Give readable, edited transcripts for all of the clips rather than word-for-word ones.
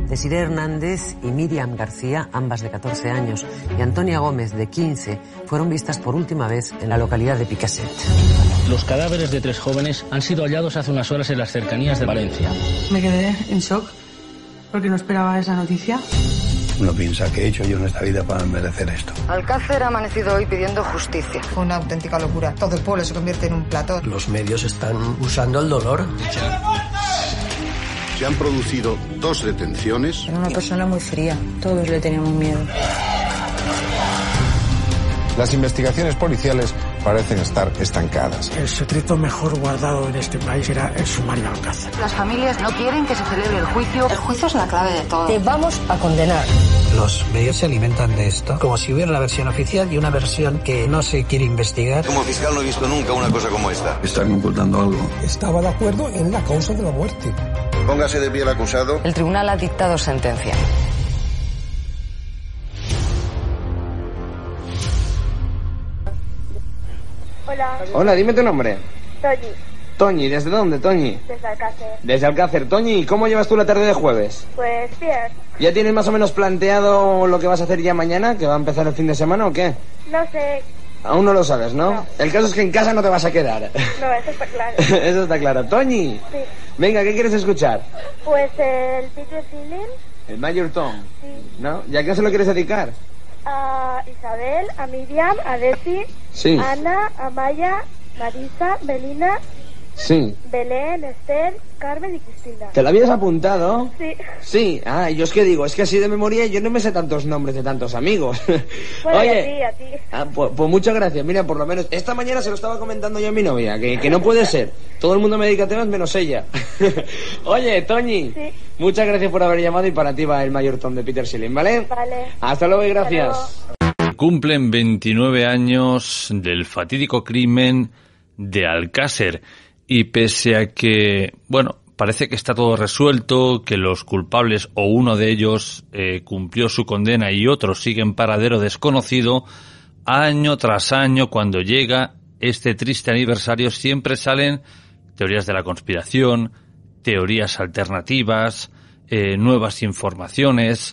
Desiree Hernández y Miriam García, ambas de 14 años, y Antonia Gómez, de 15, fueron vistas por última vez en la localidad de Picaset. Los cadáveres de 3 jóvenes han sido hallados hace unas horas en las cercanías de Valencia. Me quedé en shock porque no esperaba esa noticia. Uno piensa que he hecho yo en esta vida para merecer esto. Alcácer ha amanecido hoy pidiendo justicia. Fue una auténtica locura. Todo el pueblo se convierte en un plató. Los medios están usando el dolor. Se han producido 2 detenciones. Era una persona muy fría. Todos le teníamos miedo. Las investigaciones policiales parecen estar estancadas. El secreto mejor guardado en este país era el sumario Alcácer. Las familias no quieren que se celebre el juicio. El juicio es la clave de todo. Te vamos a condenar. Los medios se alimentan de esto, como si hubiera la versión oficial y una versión que no se quiere investigar. Como fiscal no he visto nunca una cosa como esta. Están ocultando algo. Estaba de acuerdo en la causa de la muerte. Póngase de pie el acusado. El tribunal ha dictado sentencia. Hola. Hola, dime tu nombre. Toñi. Toñi, ¿desde dónde, Toñi? Desde Alcácer. Desde Alcácer. Toñi, ¿cómo llevas tú la tarde de jueves? Pues bien. ¿Ya tienes más o menos planteado lo que vas a hacer ya mañana? ¿Que va a empezar el fin de semana o qué? No sé. Aún no lo sabes, ¿no? No. El caso es que en casa no te vas a quedar. No, eso está claro. Eso está claro. Toñi. Sí. Venga, ¿qué quieres escuchar? Pues el Peter Sealing. El Major Tom. Sí. ¿No? ¿Y a qué se lo quieres dedicar? A Isabel, a Miriam, a Desi, sí. a Ana, a Maya, Marisa, Melina, sí. Belén, Esther, Carmen y Cristina. ¿Te lo habías apuntado? Sí. Sí. Ah, yo es que digo, es que así de memoria yo no me sé tantos nombres de tantos amigos. Bueno, oye, a ti. Pues muchas gracias. Mira, por lo menos esta mañana se lo estaba comentando yo a mi novia, que no puede ser. Todo el mundo me dedica a temas menos ella. Oye, Toñi, sí. Muchas gracias por haber llamado y para ti va el Major Tom de Peter Sealing, ¿vale? Vale. Hasta luego y gracias. Cumplen 29 años del fatídico crimen de Alcácer y pese a que, bueno, parece que está todo resuelto, que los culpables o uno de ellos cumplió su condena y otros siguen paradero desconocido, año tras año cuando llega este triste aniversario siempre salen teorías de la conspiración, teorías alternativas, nuevas informaciones,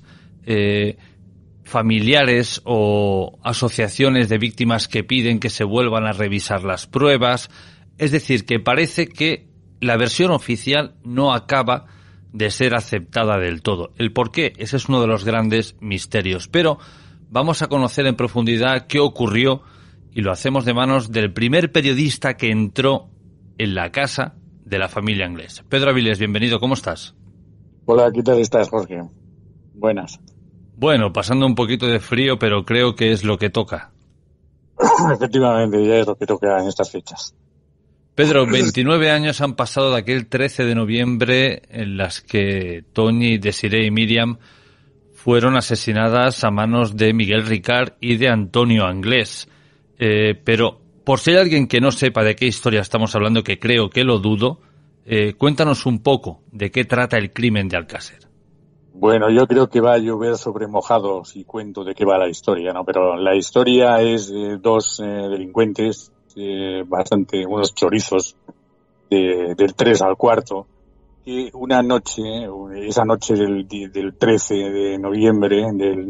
familiares o asociaciones de víctimas que piden que se vuelvan a revisar las pruebas. Es decir, que parece que la versión oficial no acaba de ser aceptada del todo. ¿El por qué? Ese es uno de los grandes misterios. Pero vamos a conocer en profundidad qué ocurrió y lo hacemos de manos del primer periodista que entró en la casa de la familia Anglés. Pedro Avilés, bienvenido, ¿cómo estás? Hola, ¿qué tal estás, Jorge? Buenas. Bueno, pasando un poquito de frío, pero creo que es lo que toca. Efectivamente, ya es lo que toca en estas fechas. Pedro, 29 años han pasado de aquel 13 de noviembre en las que Toñi, Desiree y Miriam fueron asesinadas a manos de Miguel Ricard y de Antonio Anglés. Pero, por si hay alguien que no sepa de qué historia estamos hablando, que creo que lo dudo, cuéntanos un poco de qué trata el crimen de Alcácer. Bueno, yo creo que va a llover sobre mojado si cuento de qué va la historia, ¿no? Pero la historia es de 2 delincuentes, unos chorizos del 3 al 4, que una noche, esa noche del 13 de noviembre del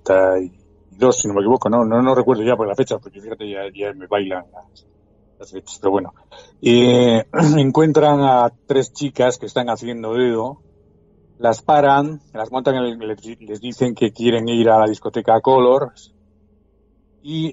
92, si no me equivoco, no recuerdo ya por la fecha, porque fíjate, ya me bailan las fechas, pero bueno, encuentran a 3 chicas que están haciendo dedo. Las paran, las montan, les dicen que quieren ir a la discoteca Colors y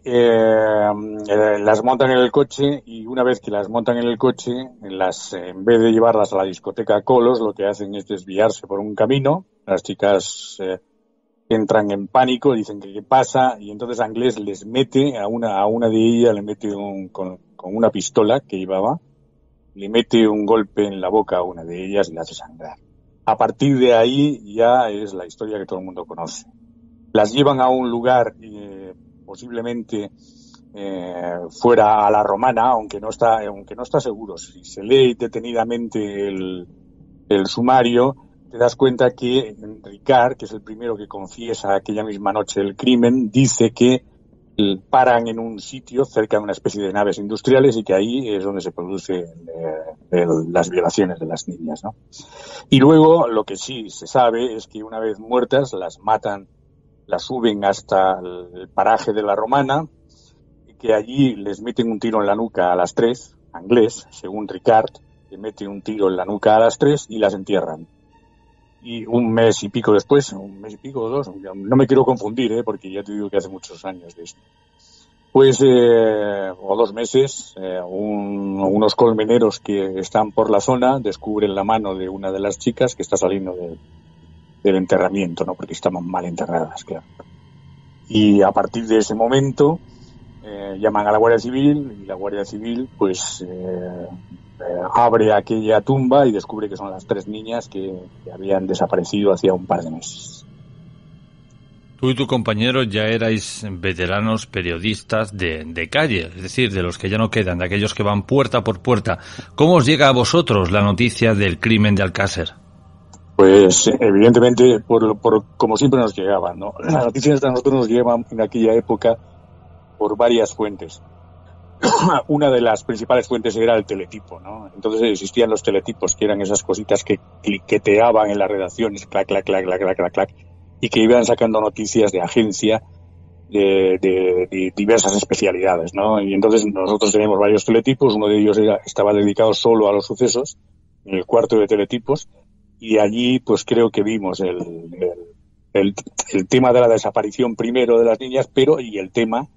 las montan en el coche y una vez que las montan en el coche, en vez de llevarlas a la discoteca Colors, lo que hacen es desviarse por un camino. Las chicas entran en pánico, dicen que qué pasa y entonces Anglés les mete a una de ellas, le mete con una pistola que llevaba, le mete un golpe en la boca a una de ellas y la hace sangrar. A partir de ahí ya es la historia que todo el mundo conoce. Las llevan a un lugar posiblemente fuera a la Romana, aunque no está seguro. Si se lee detenidamente el sumario, te das cuenta que Ricard, que es el primero que confiesa aquella misma noche el crimen, dice que paran en un sitio cerca de una especie de naves industriales y que ahí es donde se producen las violaciones de las niñas, ¿no? Y luego lo que sí se sabe es que una vez muertas las matan, las suben hasta el paraje de la Romana, y que allí les meten un tiro en la nuca a las 3, Anglès, según Ricard, le mete un tiro en la nuca a las 3 y las entierran. Y un mes y pico después, un mes y pico o 2, no me quiero confundir, porque ya te digo que hace muchos años de esto. Pues, o 2 meses, unos colmeneros que están por la zona descubren la mano de una de las chicas que está saliendo del enterramiento, ¿no? Porque estaban mal enterradas, claro. Y a partir de ese momento llaman a la Guardia Civil y la Guardia Civil, pues, abre aquella tumba y descubre que son las 3 niñas que habían desaparecido hacía un par de meses. Tú y tu compañero ya erais veteranos periodistas de calle, es decir, de los que ya no quedan, de aquellos que van puerta por puerta. ¿Cómo os llega a vosotros la noticia del crimen de Alcácer? Pues evidentemente, por como siempre nos llegaban, ¿no? Las noticias a nosotros nos llegaban en aquella época por varias fuentes. Una de las principales fuentes era el teletipo, ¿no? Entonces existían los teletipos, que eran esas cositas que cliqueteaban en las redacciones, clac, clac, clac, clac, clac, clac, clac, y que iban sacando noticias de agencia de diversas especialidades, ¿no? Y entonces nosotros teníamos varios teletipos, uno de ellos estaba dedicado solo a los sucesos, en el cuarto de teletipos, y allí pues creo que vimos el tema de la desaparición primero de las niñas, pero y el tema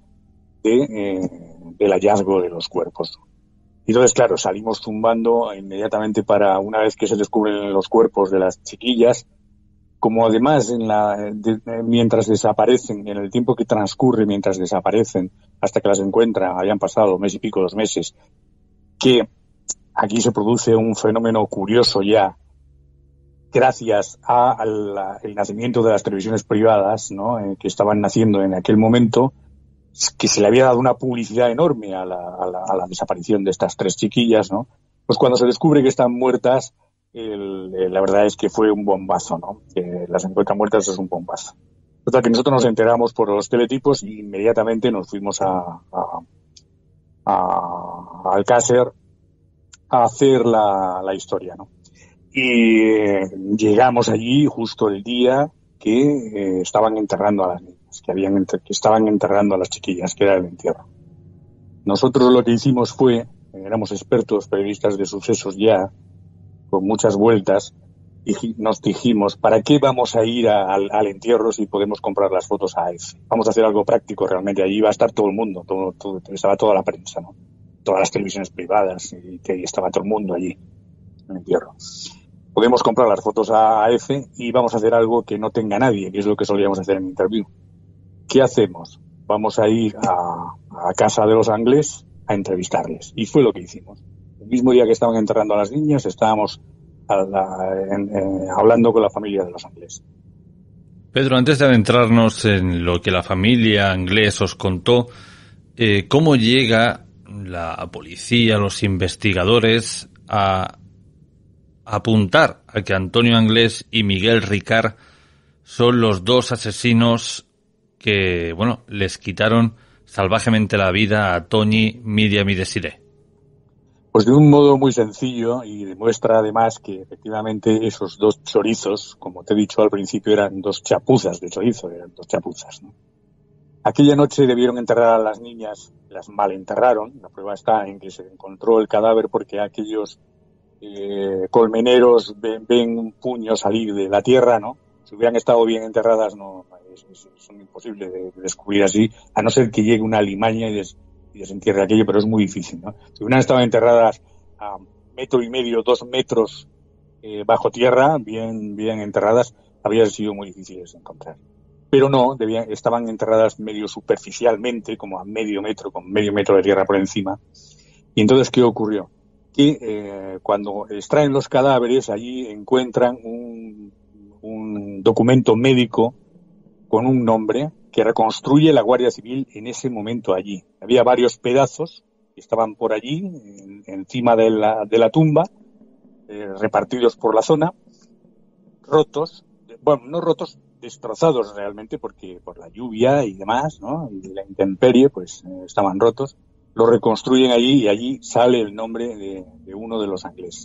del hallazgo de los cuerpos. Y entonces, claro, salimos zumbando inmediatamente para, una vez que se descubren los cuerpos de las chiquillas, como además mientras desaparecen, en el tiempo que transcurre mientras desaparecen hasta que las encuentran, habían pasado 1 mes y pico, 2 meses, que aquí se produce un fenómeno curioso ya, gracias al nacimiento de las televisiones privadas, ¿no? Que estaban naciendo en aquel momento, que se le había dado una publicidad enorme a la desaparición de estas 3 chiquillas, ¿no? Pues cuando se descubre que están muertas, la verdad es que fue un bombazo, ¿no? Que las encuentran muertas es un bombazo. Total, que nosotros nos enteramos por los teletipos y inmediatamente nos fuimos a Alcácer a hacer la historia, ¿no? Y llegamos allí justo el día que estaban enterrando a las niñas, que estaban enterrando a las chiquillas, que era el entierro. Nosotros lo que hicimos fue, éramos expertos periodistas de sucesos ya, con muchas vueltas, y nos dijimos, ¿para qué vamos a ir al entierro si podemos comprar las fotos a AF? Vamos a hacer algo práctico realmente, allí iba a estar todo el mundo, estaba toda la prensa, ¿no? Todas las televisiones privadas, y que estaba todo el mundo allí, en el entierro. Podemos comprar las fotos a AF y vamos a hacer algo que no tenga nadie, que es lo que solíamos hacer en Interview. ¿Qué hacemos? Vamos a ir a casa de los Anglès a entrevistarles. Y fue lo que hicimos. El mismo día que estaban enterrando a las niñas, estábamos hablando con la familia de los Anglès. Pedro, antes de adentrarnos en lo que la familia Anglès os contó, ¿cómo llega la policía, los investigadores a apuntar a que Antonio Anglès y Miguel Ricard son los 2 asesinos que, bueno, les quitaron salvajemente la vida a Toñi, Miriam y Desiree? Pues de un modo muy sencillo, y demuestra además que efectivamente esos 2 chorizos, como te he dicho al principio, eran 2 chapuzas de chorizo, eran 2 chapuzas, ¿no? Aquella noche debieron enterrar a las niñas, las mal enterraron. La prueba está en que se encontró el cadáver porque aquellos colmeneros ven un puño salir de la tierra, ¿no? Si hubieran estado bien enterradas, no, son imposibles de descubrir así, a no ser que llegue una alimaña y desentierre aquello, pero es muy difícil, ¿no? Si hubieran estado enterradas a 1,5 metros, 2 metros bajo tierra, bien enterradas, habría sido muy difíciles de encontrar. Pero no, estaban enterradas medio superficialmente, como a 0,5 metro, con 0,5 metro de tierra por encima. Y entonces, ¿qué ocurrió? Que cuando extraen los cadáveres, allí encuentran un documento médico con un nombre que reconstruye la Guardia Civil en ese momento allí. Había varios pedazos que estaban por allí, encima de la tumba, repartidos por la zona, rotos, bueno, no rotos, destrozados realmente porque por la lluvia y demás, ¿no? Y la intemperie, pues estaban rotos. Lo reconstruyen allí y allí sale el nombre de uno de los Anglés.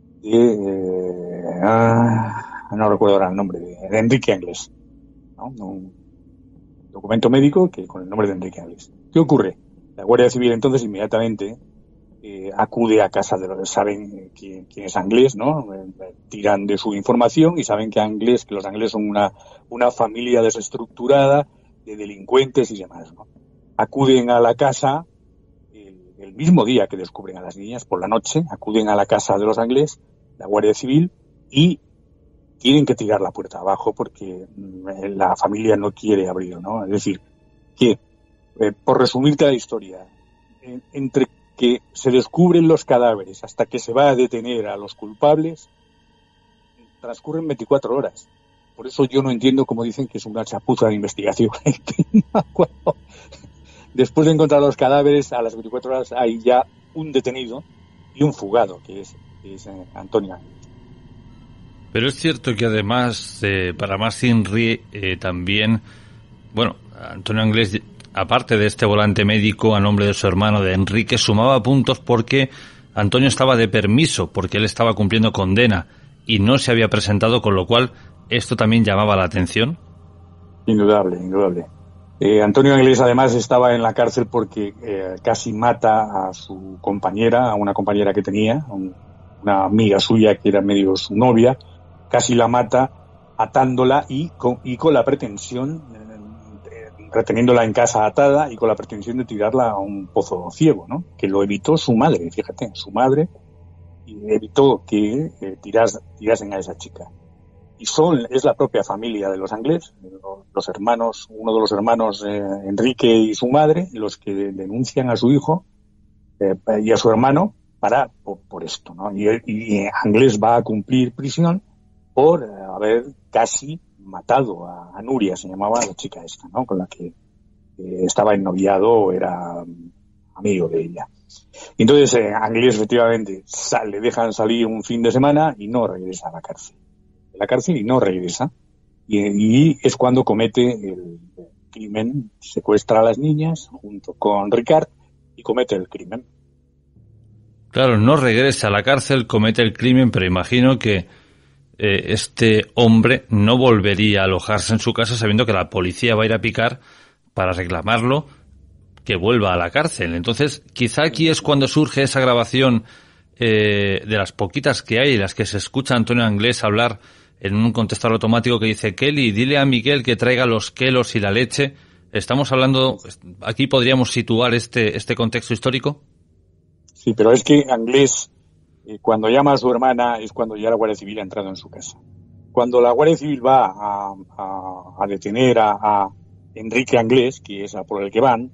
No recuerdo ahora el nombre, de Enrique Anglés, ¿no? Un documento médico que con el nombre de Enrique Anglés. ¿Qué ocurre? La Guardia Civil entonces inmediatamente acude a casa de los, saben quién es Anglés, ¿no? Tiran de su información y saben que los Anglés son una familia desestructurada de delincuentes y demás, ¿no? Acuden a la casa el mismo día que descubren a las niñas, por la noche, acuden a la casa de los Anglés, la Guardia Civil, y tienen que tirar la puerta abajo porque la familia no quiere abrir, ¿no? Es decir, que, por resumirte la historia, entre que se descubren los cadáveres hasta que se va a detener a los culpables, transcurren 24 horas. Por eso yo no entiendo cómo dicen que es una chapuza de investigación. Después de encontrar los cadáveres, a las 24 horas hay ya un detenido y un fugado, que es Antonio Anglés. Pero es cierto que además, para más Inri, también, bueno, Antonio Anglés, aparte de este volante médico a nombre de su hermano de Enrique, sumaba puntos porque Antonio estaba de permiso, porque él estaba cumpliendo condena y no se había presentado, con lo cual esto también llamaba la atención. Indudable, indudable. Antonio Anglés además estaba en la cárcel porque casi mata a su compañera, a una compañera que tenía, una amiga suya que era medio su novia, casi la mata atándola y con la pretensión, reteniéndola en casa atada y con la pretensión de tirarla a un pozo ciego, ¿no? Que lo evitó su madre, fíjate, su madre evitó que tirasen a esa chica. Y es la propia familia de los Anglés, los hermanos, uno de los hermanos, Enrique y su madre, los que denuncian a su hijo y a su hermano por esto, ¿no? Y Anglés va a cumplir prisión por haber casi matado a Nuria, se llamaba la chica esta, ¿no? Con la que estaba ennoviado o era amigo de ella. Y entonces Anglés efectivamente le dejan salir un fin de semana y no regresa a la cárcel. Y no regresa. Y es cuando comete el crimen, secuestra a las niñas junto con Ricard y comete el crimen. Claro, no regresa a la cárcel, comete el crimen, pero imagino que este hombre no volvería a alojarse en su casa sabiendo que la policía va a ir a picar para reclamarlo que vuelva a la cárcel. Entonces, quizá aquí es cuando surge esa grabación de las poquitas que hay, las que se escucha a Antonio Anglés hablar en un contestador automático que dice: Kelly, dile a Miguel que traiga los quelos y la leche. Estamos hablando, aquí podríamos situar este contexto histórico. Sí, pero es que Anglés, cuando llama a su hermana, es cuando ya la Guardia Civil ha entrado en su casa. Cuando la Guardia Civil va a detener a Enrique Anglés, que es a por el que van,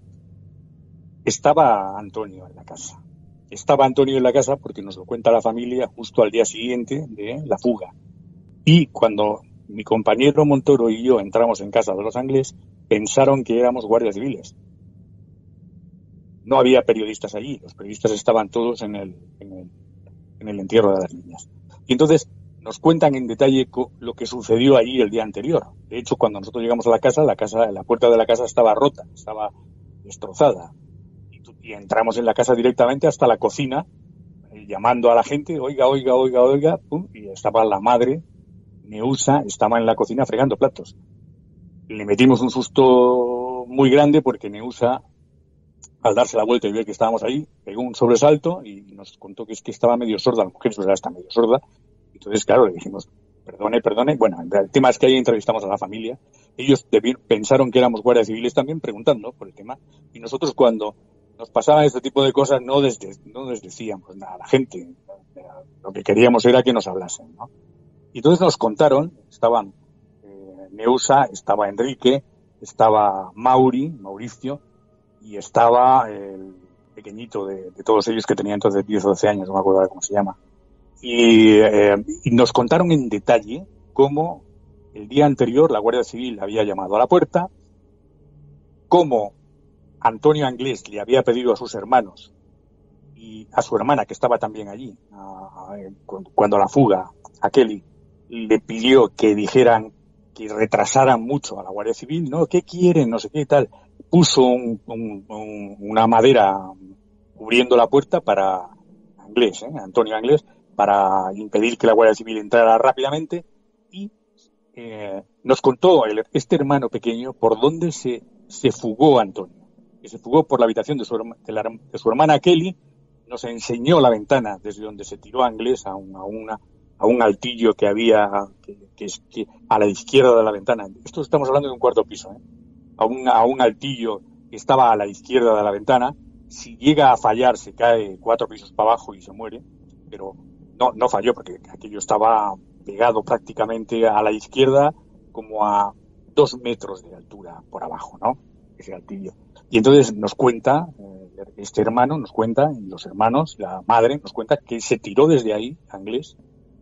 estaba Antonio en la casa. Estaba Antonio en la casa porque nos lo cuenta la familia justo al día siguiente de la fuga. Y cuando mi compañero Montoro y yo entramos en casa de los Anglés, pensaron que éramos guardias civiles. No había periodistas allí, los periodistas estaban todos en el entierro de las niñas. Y entonces nos cuentan en detalle lo que sucedió allí el día anterior. De hecho, cuando nosotros llegamos a la puerta de la casa estaba rota, estaba destrozada. Y entramos en la casa directamente hasta la cocina, llamando a la gente: oiga, pum, y estaba la madre, Neusa, estaba en la cocina fregando platos. Le metimos un susto muy grande porque Neusa, al darse la vuelta y ver que estábamos ahí, pegó un sobresalto y nos contó que es que estaba medio sorda, la mujer está medio sorda. Entonces, claro, le dijimos: perdone. Bueno, el tema es que ahí entrevistamos a la familia. Ellos pensaron que éramos guardias civiles también, preguntando por el tema. Y nosotros, cuando nos pasaban este tipo de cosas, no les decíamos nada a la gente. Lo que queríamos era que nos hablasen, ¿no? Y entonces nos contaron, estaban Neusa, estaba Enrique, estaba Mauricio, y estaba el pequeñito de todos ellos, que tenía entonces 10 o 12 años, no me acuerdo cómo se llama. Y nos contaron en detalle cómo el día anterior la Guardia Civil había llamado a la puerta, cómo Antonio Anglés le había pedido a sus hermanos y a su hermana, que estaba también allí, cuando la fuga, a Kelly, le pidió que dijeran que retrasaran mucho a la Guardia Civil, ¿no? ¿Qué quieren? No sé qué tal. Puso una madera cubriendo la puerta para Antonio Anglés, para impedir que la Guardia Civil entrara rápidamente, y nos contó este hermano pequeño por dónde se fugó Antonio. Que se fugó por la habitación de su hermana Kelly, nos enseñó la ventana desde donde se tiró Anglés a un altillo que había que a la izquierda de la ventana. Esto estamos hablando de un cuarto piso, a un altillo que estaba a la izquierda de la ventana. Si llega a fallar, se cae 4 pisos para abajo y se muere, pero no falló, porque aquello estaba pegado prácticamente a la izquierda, como a 2 metros de altura por abajo, ¿no? Ese altillo. Y entonces nos cuenta, este hermano nos cuenta, y los hermanos, la madre nos cuenta, que se tiró desde ahí, Anglés,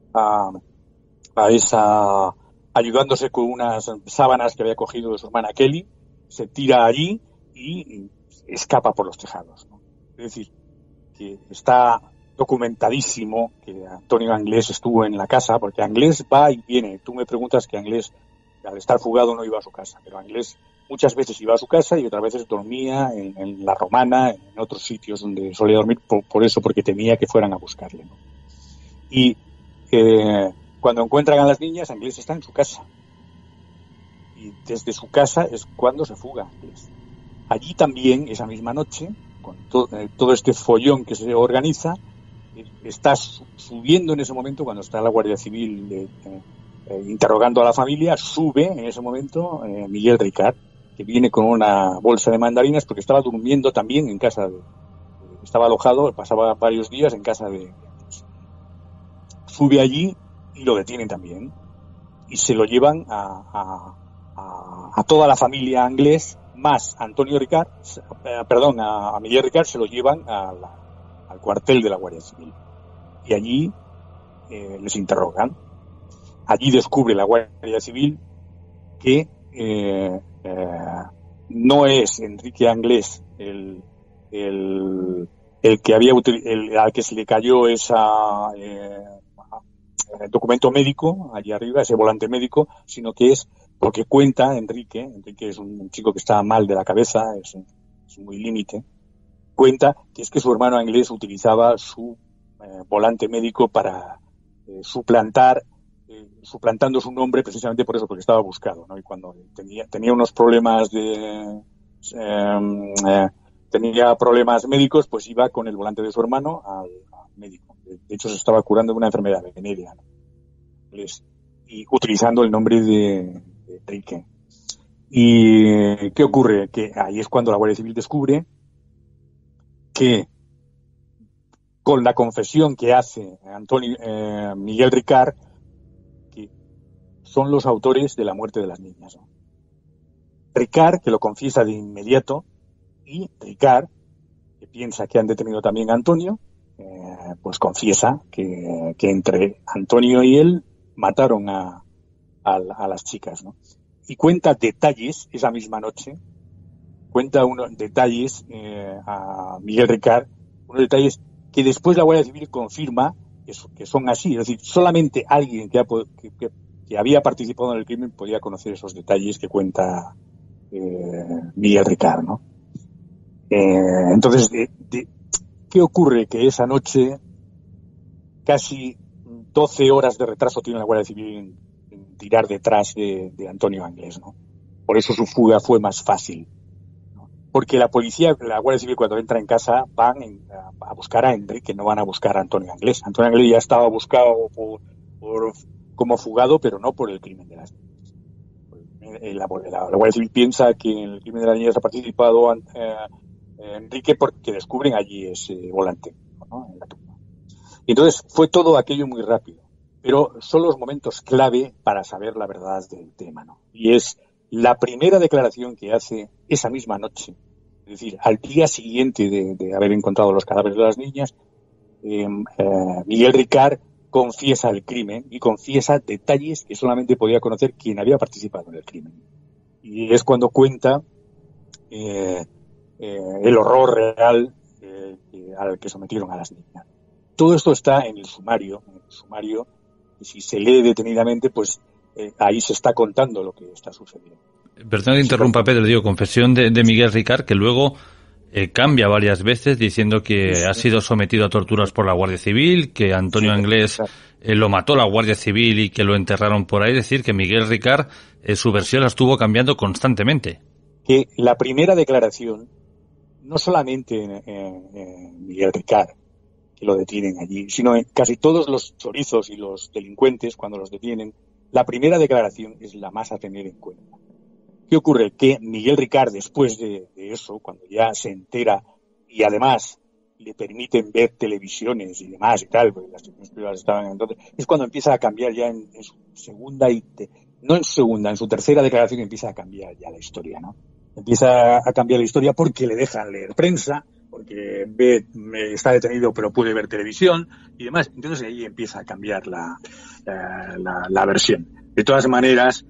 ayudándose con unas sábanas que había cogido de su hermana Kelly, se tira allí y escapa por los tejados, ¿no? Es decir, que está documentadísimo que Antonio Anglés estuvo en la casa, porque Anglés va y viene. Tú me preguntas que Anglés, al estar fugado, no iba a su casa, pero Anglés muchas veces iba a su casa y otras veces dormía en La Romana, en otros sitios donde solía dormir, por eso, porque temía que fueran a buscarle, ¿no? Y cuando encuentran a las niñas, Anglés está en su casa. Y desde su casa es cuando se fuga Anglés. Allí también, esa misma noche, con todo este follón que se organiza, está subiendo en ese momento, cuando está la Guardia Civil interrogando a la familia, sube en ese momento Miguel Ricard, que viene con una bolsa de mandarinas, porque estaba durmiendo también en casa estaba alojado, pasaba varios días en casa de... Sube allí y lo detienen también, y se lo llevan a toda la familia Anglés, más Antonio Ricard, a Miguel Ricard, se lo llevan al cuartel de la Guardia Civil. Y allí les interrogan. Allí descubre la Guardia Civil que no es Enrique Anglés el que al que se le cayó el documento médico allí arriba, ese volante médico, sino que es porque cuenta Enrique es un chico que está mal de la cabeza, es muy límite, cuenta que es que su hermano Anglés utilizaba su volante médico para suplantando su nombre, precisamente por eso, porque estaba buscado, ¿no? Y cuando tenía unos problemas tenía problemas médicos, pues iba con el volante de su hermano al médico. De hecho, se estaba curando de una enfermedad venérea, ¿no? Y utilizando el nombre de Enrique. ¿Y qué ocurre? Que ahí es cuando la Guardia Civil descubre que, con la confesión que hace Miguel Ricard, que son los autores de la muerte de las niñas, ¿no? Ricard, que lo confiesa de inmediato, y Ricard, que piensa que han detenido también a Antonio, pues confiesa que entre Antonio y él mataron a las chicas, ¿no? Y cuenta detalles esa misma noche, unos detalles a Miguel Ricard, unos detalles que después la Guardia Civil confirma que son así. Es decir, solamente alguien que había participado en el crimen podía conocer esos detalles que cuenta Miguel Ricard, ¿no? Entonces, ¿qué ocurre? Que esa noche casi 12 horas de retraso tiene la Guardia Civil en tirar detrás de Antonio Anglés, ¿no? Por eso su fuga fue más fácil, ¿no? Porque la Guardia Civil, cuando entra en casa, van a buscar a Enrique, no van a buscar a Antonio Anglés. Antonio Anglés ya estaba buscado como fugado, pero no por el crimen de las niñas. La Guardia Civil piensa que en el crimen de las niñas ha participado Enrique, porque descubren allí ese volante, ¿no? En la tumba. Y entonces fue todo aquello muy rápido, pero son los momentos clave para saber la verdad del tema, ¿no? Y es la primera declaración que hace esa misma noche, es decir, al día siguiente de haber encontrado los cadáveres de las niñas. Miguel Ricard confiesa el crimen y confiesa detalles que solamente podía conocer quien había participado en el crimen. Y es cuando cuenta el horror real al que sometieron a las niñas. Todo esto está en el sumario, y si se lee detenidamente, pues ahí se está contando lo que está sucediendo. Perdón que interrumpa, Pedro, digo, confesión de Miguel Ricard, que luego cambia varias veces diciendo que ha sido sometido a torturas por la Guardia Civil, que Antonio Anglés lo mató la Guardia Civil y que lo enterraron por ahí. Es decir, que Miguel Ricard su versión la estuvo cambiando constantemente. Que la primera declaración, no solamente Miguel Ricard, que lo detienen allí, sino en casi todos los chorizos y los delincuentes, cuando los detienen, la primera declaración es la más a tener en cuenta. ¿Qué ocurre? Que Miguel Ricard, después de eso, cuando ya se entera y además le permiten ver televisiones y demás y tal, porque las televisiones privadas estaban entonces, es cuando empieza a cambiar ya en su segunda en su tercera declaración empieza a cambiar ya la historia, ¿no? Empieza a cambiar la historia porque le dejan leer prensa, porque está detenido pero puede ver televisión y demás. Entonces ahí empieza a cambiar la versión. De todas maneras,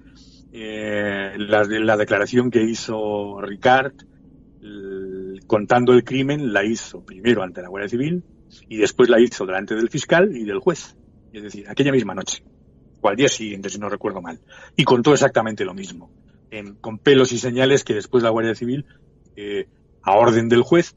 la declaración que hizo Ricard contando el crimen la hizo primero ante la Guardia Civil y después la hizo delante del fiscal y del juez. Es decir, aquella misma noche, o al día siguiente, si no recuerdo mal. Y contó exactamente lo mismo, con pelos y señales que después la Guardia Civil, a orden del juez,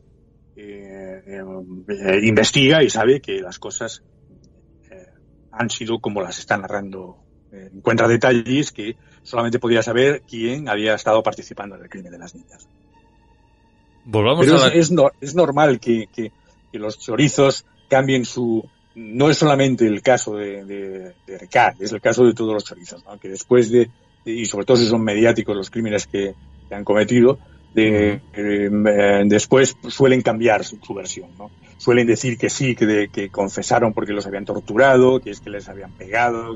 investiga y sabe que las cosas han sido como las están narrando. Encuentra detalles que solamente podía saber quién había estado participando en el crimen de las niñas. Pero es normal que los chorizos cambien no es solamente el caso de Ricard, es el caso de todos los chorizos, ¿no? Que después y sobre todo si son mediáticos los crímenes que han cometido, después suelen cambiar su versión, ¿no? Suelen decir que sí, que confesaron porque los habían torturado, que es que les habían pegado,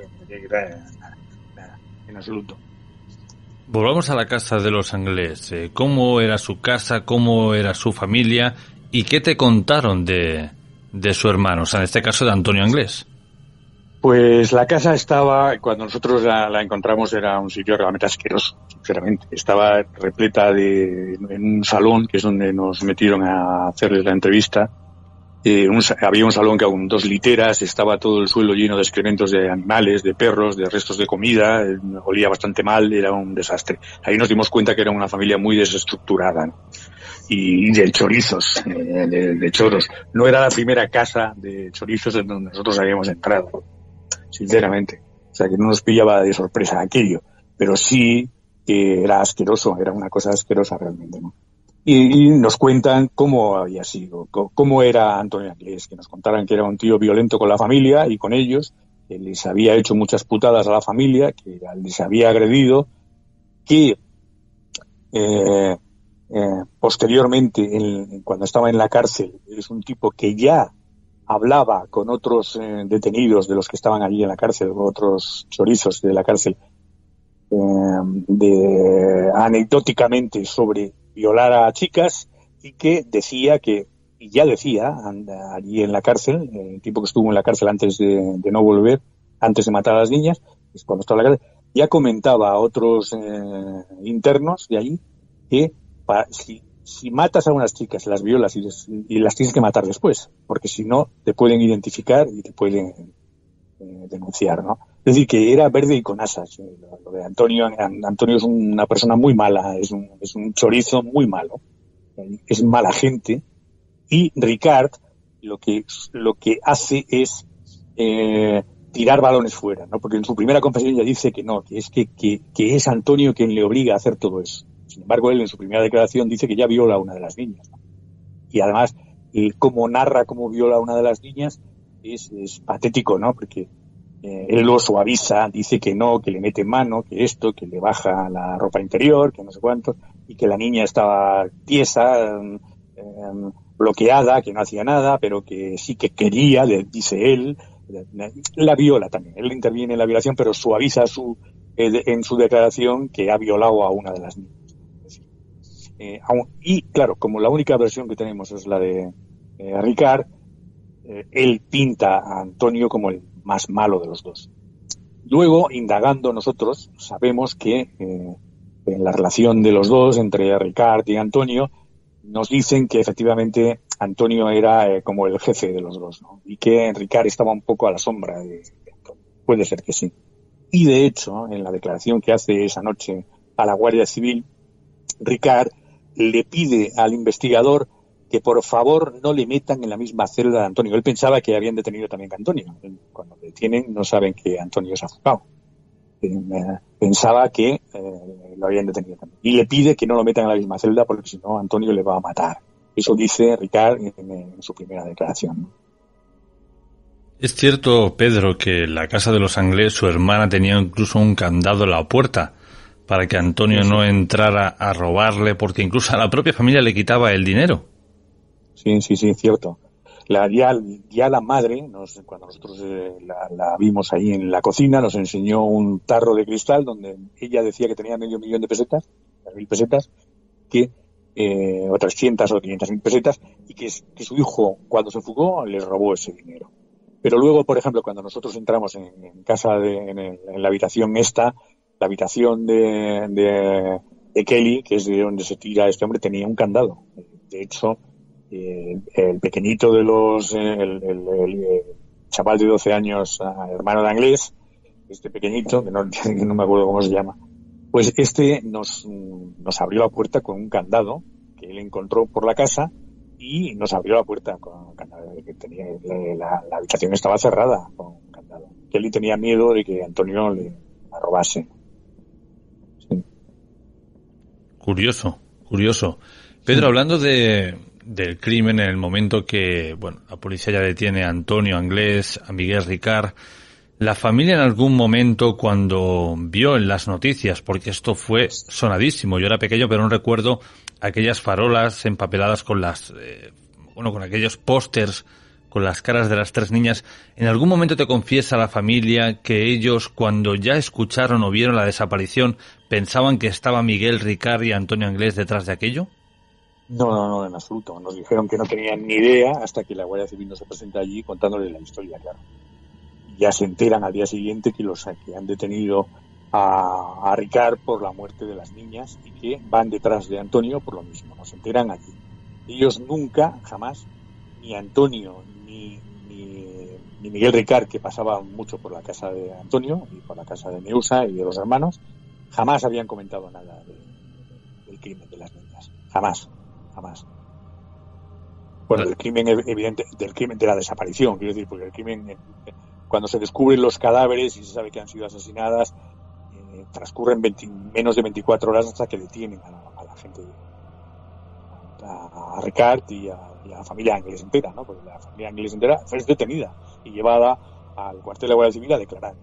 en absoluto. Volvamos a la casa de los Anglés. ¿Cómo era su casa? ¿Cómo era su familia? ¿Y qué te contaron de su hermano? O sea, en este caso de Antonio Anglés. Pues la casa cuando nosotros la encontramos, era un sitio realmente asqueroso, sinceramente. Estaba repleta en un salón, que es donde nos metieron a hacerles la entrevista. Había un salón con 2 literas, estaba todo el suelo lleno de excrementos de animales, de perros, de restos de comida, olía bastante mal, era un desastre. Ahí nos dimos cuenta que era una familia muy desestructurada, ¿no? Y de chorizos, de choros. No era la primera casa de chorizos en donde nosotros habíamos entrado, sinceramente. O sea, que no nos pillaba de sorpresa aquello, pero sí que era asqueroso, era una cosa asquerosa realmente, ¿no? Y nos cuentan cómo había sido, cómo era Antonio Anglés, que nos contaran que era un tío violento con la familia y con ellos, que les había hecho muchas putadas a la familia, que les había agredido, que posteriormente, cuando estaba en la cárcel, es un tipo que ya hablaba con otros detenidos de los que estaban allí en la cárcel, otros chorizos de la cárcel, anecdóticamente sobre violar a chicas, y que decía allí en la cárcel, el tipo que estuvo en la cárcel antes de no volver, antes de matar a las niñas, es cuando estaba en la cárcel, ya comentaba a otros internos de allí que si matas a unas chicas, las violas y las tienes que matar después, porque si no te pueden identificar y te pueden denunciar, ¿no? Es decir, que era verde y con asas. Lo de Antonio es una persona muy mala, es un chorizo muy malo, es mala gente. Y Ricard lo que hace es tirar balones fuera, ¿no? Porque en su primera confesión ya dice que no, que es Antonio quien le obliga a hacer todo eso. Sin embargo, él en su primera declaración dice que ya viola a una de las niñas, ¿no? Y además, cómo narra cómo viola a una de las niñas es patético, ¿no? Porque él lo suaviza, dice que no, que le mete mano, que que le baja la ropa interior, que no sé cuánto, y que la niña estaba tiesa, bloqueada, que no hacía nada, pero que sí que quería, dice él, la viola también. Él interviene en la violación, pero suaviza en su declaración que ha violado a una de las niñas. Y claro, como la única versión que tenemos es la de Ricard, él pinta a Antonio como el más malo de los dos. Luego, indagando nosotros, sabemos que en la relación de los dos, entre Ricard y Antonio, nos dicen que efectivamente Antonio era como el jefe de los dos, ¿no? Y que Ricard estaba un poco a la sombra de Antonio. Puede ser que sí. Y de hecho, en la declaración que hace esa noche a la Guardia Civil, Ricard le pide al investigador que por favor no le metan en la misma celda de Antonio. Él pensaba que habían detenido también a Antonio. Cuando le detienen no saben que Antonio se ha fugado. Pensaba que lo habían detenido también. Y le pide que no lo metan en la misma celda porque si no Antonio le va a matar. Eso dice Ricard en su primera declaración, ¿no? Es cierto, Pedro, que en la casa de los Anglés su hermana tenía incluso un candado en la puerta para que Antonio no entrara a robarle, porque incluso a la propia familia le quitaba el dinero. Sí, cierto. Ya la madre, cuando nosotros la vimos ahí en la cocina, nos enseñó un tarro de cristal donde ella decía que tenía 500.000 pesetas, 1.000 pesetas, o 300 o 500.000 pesetas, y que su hijo, cuando se fugó, le robó ese dinero. Pero luego, por ejemplo, cuando nosotros entramos en casa, en la habitación la habitación de Kelly, que es de donde se tira este hombre, tenía un candado. De hecho, el pequeñito de el chaval de 12 años, hermano de Anglés, este pequeñito, que no me acuerdo cómo se llama, pues nos abrió la puerta con un candado que él encontró por la casa y nos abrió la puerta con un candado que tenía. La habitación estaba cerrada con un candado. Kelly tenía miedo de que Antonio la robase. Sí. Curioso. Pedro, hablando del crimen, en el momento que la policía ya detiene a Antonio Anglés, a Miguel Ricard, la familia en algún momento, cuando vio en las noticias, porque esto fue sonadísimo, yo era pequeño pero no recuerdo aquellas farolas empapeladas con con aquellos pósters con las caras de las 3 niñas, ¿en algún momento te confiesa la familia que ellos, cuando ya escucharon o vieron la desaparición, pensaban que estaba Miguel Ricard y Antonio Anglés detrás de aquello? No, en absoluto. Nos dijeron que no tenían ni idea hasta que la Guardia Civil nos se presenta allí contándoles la historia, claro. Ya se enteran al día siguiente que han detenido a Ricard por la muerte de las niñas y que van detrás de Antonio por lo mismo. Nos enteran allí. Ellos nunca, jamás, ni Antonio ni Miguel Ricard, que pasaba mucho por la casa de Antonio y por la casa de Neusa y de los hermanos, jamás habían comentado nada del crimen de las niñas. Jamás. Bueno, del crimen evidente, del crimen de la desaparición, quiero decir, porque el crimen, cuando se descubren los cadáveres y se sabe que han sido asesinadas, transcurren menos de 24 horas hasta que detienen a la gente, a Ricard y a la familia Anglés entera, ¿no? Porque la familia Anglés entera fue detenida y llevada al cuartel de la Guardia Civil a declarar.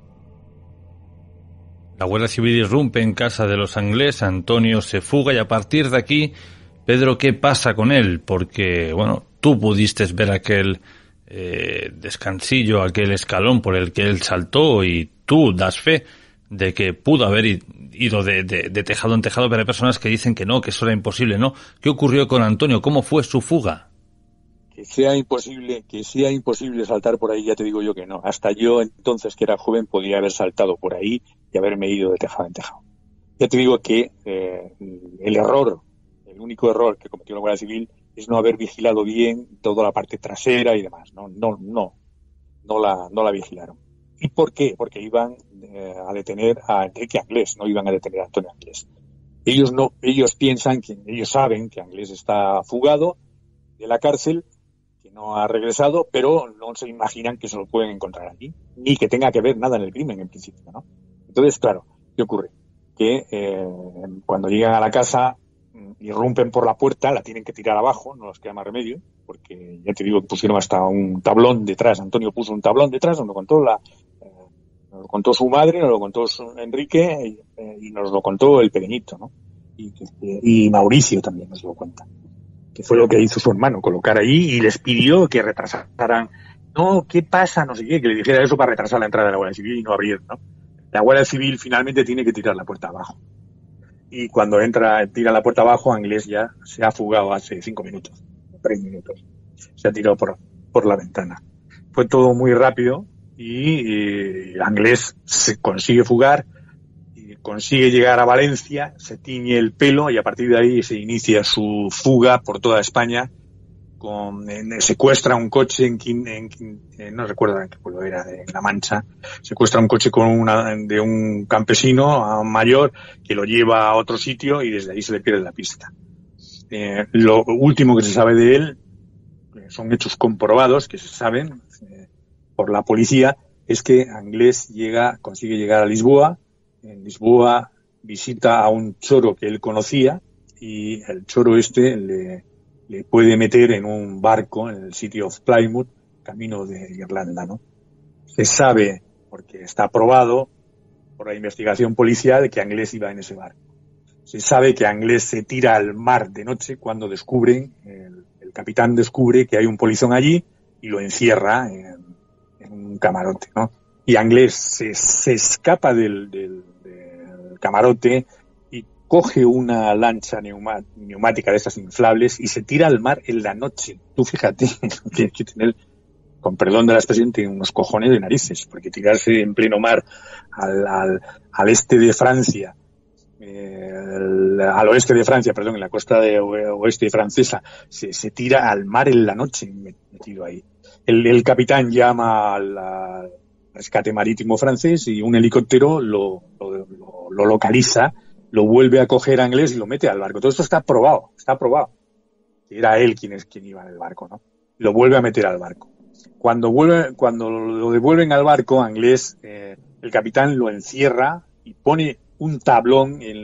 La Guardia Civil irrumpe en casa de los Anglés, Antonio se fuga y a partir de aquí, Pedro, ¿qué pasa con él? Porque, tú pudiste ver aquel descansillo, aquel escalón por el que él saltó y tú das fe de que pudo haber ido de tejado en tejado, pero hay personas que dicen que no, que eso era imposible, ¿no? ¿Qué ocurrió con Antonio? ¿Cómo fue su fuga? Que sea imposible saltar por ahí, ya te digo yo que no. Hasta yo entonces, que era joven, podía haber saltado por ahí y haberme ido de tejado en tejado. Ya te digo que el único error que cometió la Guardia Civil es no haber vigilado bien toda la parte trasera y demás. No la vigilaron. ¿Y por qué? Porque iban a detener a Enrique Anglés, no iban a detener a Antonio Anglés. Ellos saben que Anglés está fugado de la cárcel, que no ha regresado, pero no se imaginan que se lo pueden encontrar allí, ni que tenga que ver nada en el crimen en principio, ¿no? Entonces, claro, ¿qué ocurre? Que cuando llegan a la casa, irrumpen por la puerta, la tienen que tirar abajo, no les queda más remedio, porque ya te digo que pusieron hasta un tablón detrás. Antonio puso un tablón detrás, nos lo contó su madre, nos lo contó Enrique y nos lo contó el pequeñito, ¿no? Y Mauricio también nos lo cuenta, que fue lo que hizo su hermano, colocar ahí y les pidió que retrasaran. No, ¿qué pasa? No sé qué, que le dijera eso para retrasar la entrada de la Guardia Civil y no abrir, ¿no? La Guardia Civil finalmente tiene que tirar la puerta abajo. Y cuando tira la puerta abajo, Anglés ya se ha fugado hace 5 minutos, 3 minutos. Se ha tirado por la ventana. Fue todo muy rápido y Anglés se consigue fugar, y consigue llegar a Valencia, se tiñe el pelo y a partir de ahí se inicia su fuga por toda España secuestra un coche no recuerdo en qué pueblo era, en La Mancha, secuestra un coche de un campesino mayor que lo lleva a otro sitio y desde ahí se le pierde la pista. Lo último que se sabe de él, son hechos comprobados que se saben por la policía, es que Anglés consigue llegar a Lisboa. En Lisboa visita a un choro que él conocía y el choro le puede meter en un barco en el City of Plymouth, camino de Irlanda, ¿no? Se sabe, porque está probado por la investigación policial, que Anglés iba en ese barco. Se sabe que Anglés se tira al mar de noche cuando descubren, el capitán descubre que hay un polizón allí y lo encierra en un camarote, ¿no? Y Anglés se escapa del camarote y coge una lancha neumática de esas inflables y se tira al mar en la noche. Tú fíjate, tienes que tener, con perdón de la expresión, tiene unos cojones de narices, porque tirarse en pleno mar al este de Francia, al oeste de Francia, perdón, en la costa oeste francesa, se tira al mar en la noche metido ahí. El capitán llama al rescate marítimo francés y un helicóptero lo localiza, lo vuelve a coger a Anglés y lo mete al barco. Todo esto está probado. Era él quien iba en el barco, ¿no? Lo vuelve a meter al barco. Cuando lo devuelven al barco, Anglés, el capitán lo encierra y pone un tablón en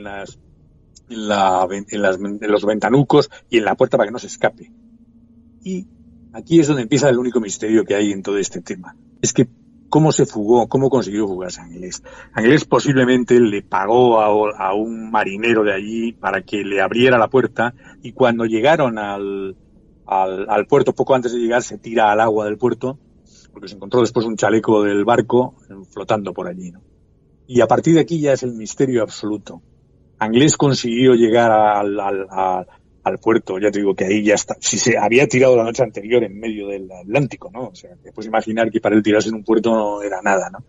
los ventanucos y en la puerta para que no se escape. Y aquí es donde empieza el único misterio que hay en todo este tema. Es que ¿cómo se fugó? ¿Cómo consiguió fugarse Anglés? Anglés posiblemente le pagó a un marinero de allí para que le abriera la puerta, y cuando llegaron al puerto, poco antes de llegar, se tira al agua del puerto, porque se encontró después un chaleco del barco flotando por allí, ¿no? Y a partir de aquí ya es el misterio absoluto. Anglés consiguió llegar al puerto, ya te digo que ahí ya está. Si se había tirado la noche anterior en medio del Atlántico, ¿no? O sea, te puedes imaginar que para él tirarse en un puerto no era nada, ¿no?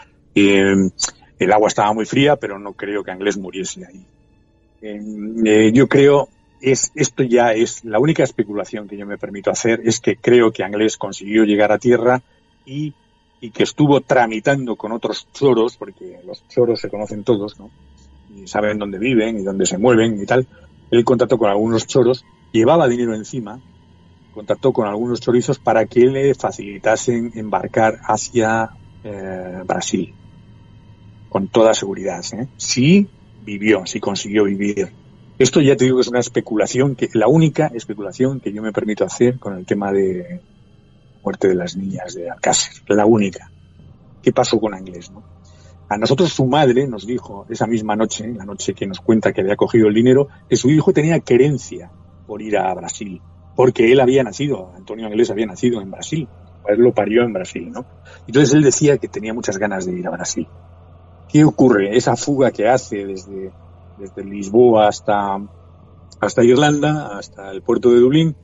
El agua estaba muy fría, pero no creo que Anglés muriese ahí. Yo creo, esto ya es la única especulación que yo me permito hacer, es que creo que Anglés consiguió llegar a tierra y que estuvo tramitando con otros choros, porque los choros se conocen todos, ¿no? Y saben dónde viven y dónde se mueven y tal. Él contactó con algunos choros, llevaba dinero encima, contactó con algunos chorizos para que le facilitasen embarcar hacia Brasil, con toda seguridad, ¿eh? Sí vivió, sí consiguió vivir. Esto ya te digo que es una especulación, la única especulación que yo me permito hacer con el tema de muerte de las niñas de Alcácer, la única. ¿Qué pasó con Anglés, no? A nosotros su madre nos dijo esa misma noche, la noche que nos cuenta que había cogido el dinero, que su hijo tenía querencia por ir a Brasil, porque él había nacido, Antonio Anglés había nacido en Brasil, él lo parió en Brasil, ¿no? Entonces él decía que tenía muchas ganas de ir a Brasil. ¿Qué ocurre? Esa fuga que hace desde Lisboa hasta Irlanda, hasta el puerto de Dublín,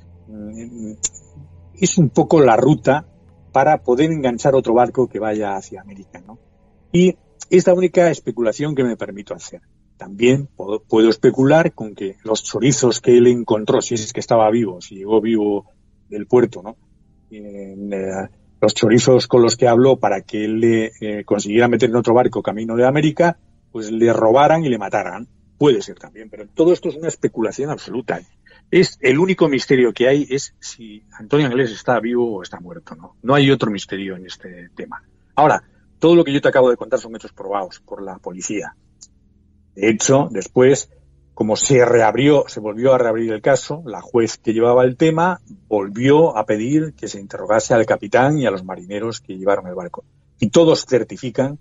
es un poco la ruta para poder enganchar otro barco que vaya hacia América, ¿no? Y es la única especulación que me permito hacer. También puedo especular con que los chorizos que él encontró, si es que estaba vivo, si llegó vivo del puerto, ¿no? Los chorizos con los que habló para que él le consiguiera meter en otro barco camino de América, pues le robaran y le mataran. Puede ser también, pero todo esto es una especulación absoluta. Es el único misterio que hay, es si Antonio Anglés está vivo o está muerto, ¿no? No hay otro misterio en este tema. Ahora, todo lo que yo te acabo de contar son hechos probados por la policía. De hecho, después, como se volvió a reabrir el caso, la juez que llevaba el tema volvió a pedir que se interrogase al capitán y a los marineros que llevaron el barco. Y todos certifican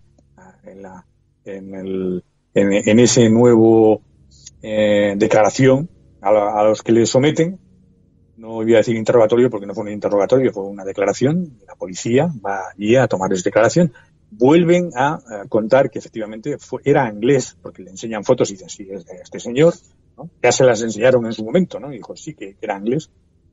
en ese nuevo declaración a los que le someten. No voy a decir interrogatorio porque no fue un interrogatorio, fue una declaración. La policía va allí a tomar esa declaración. Vuelven a contar que efectivamente era Anglés, porque le enseñan fotos y dicen, sí, es de este señor, ¿no? Ya se las enseñaron en su momento, ¿no? Y dijo, sí, que era Anglés.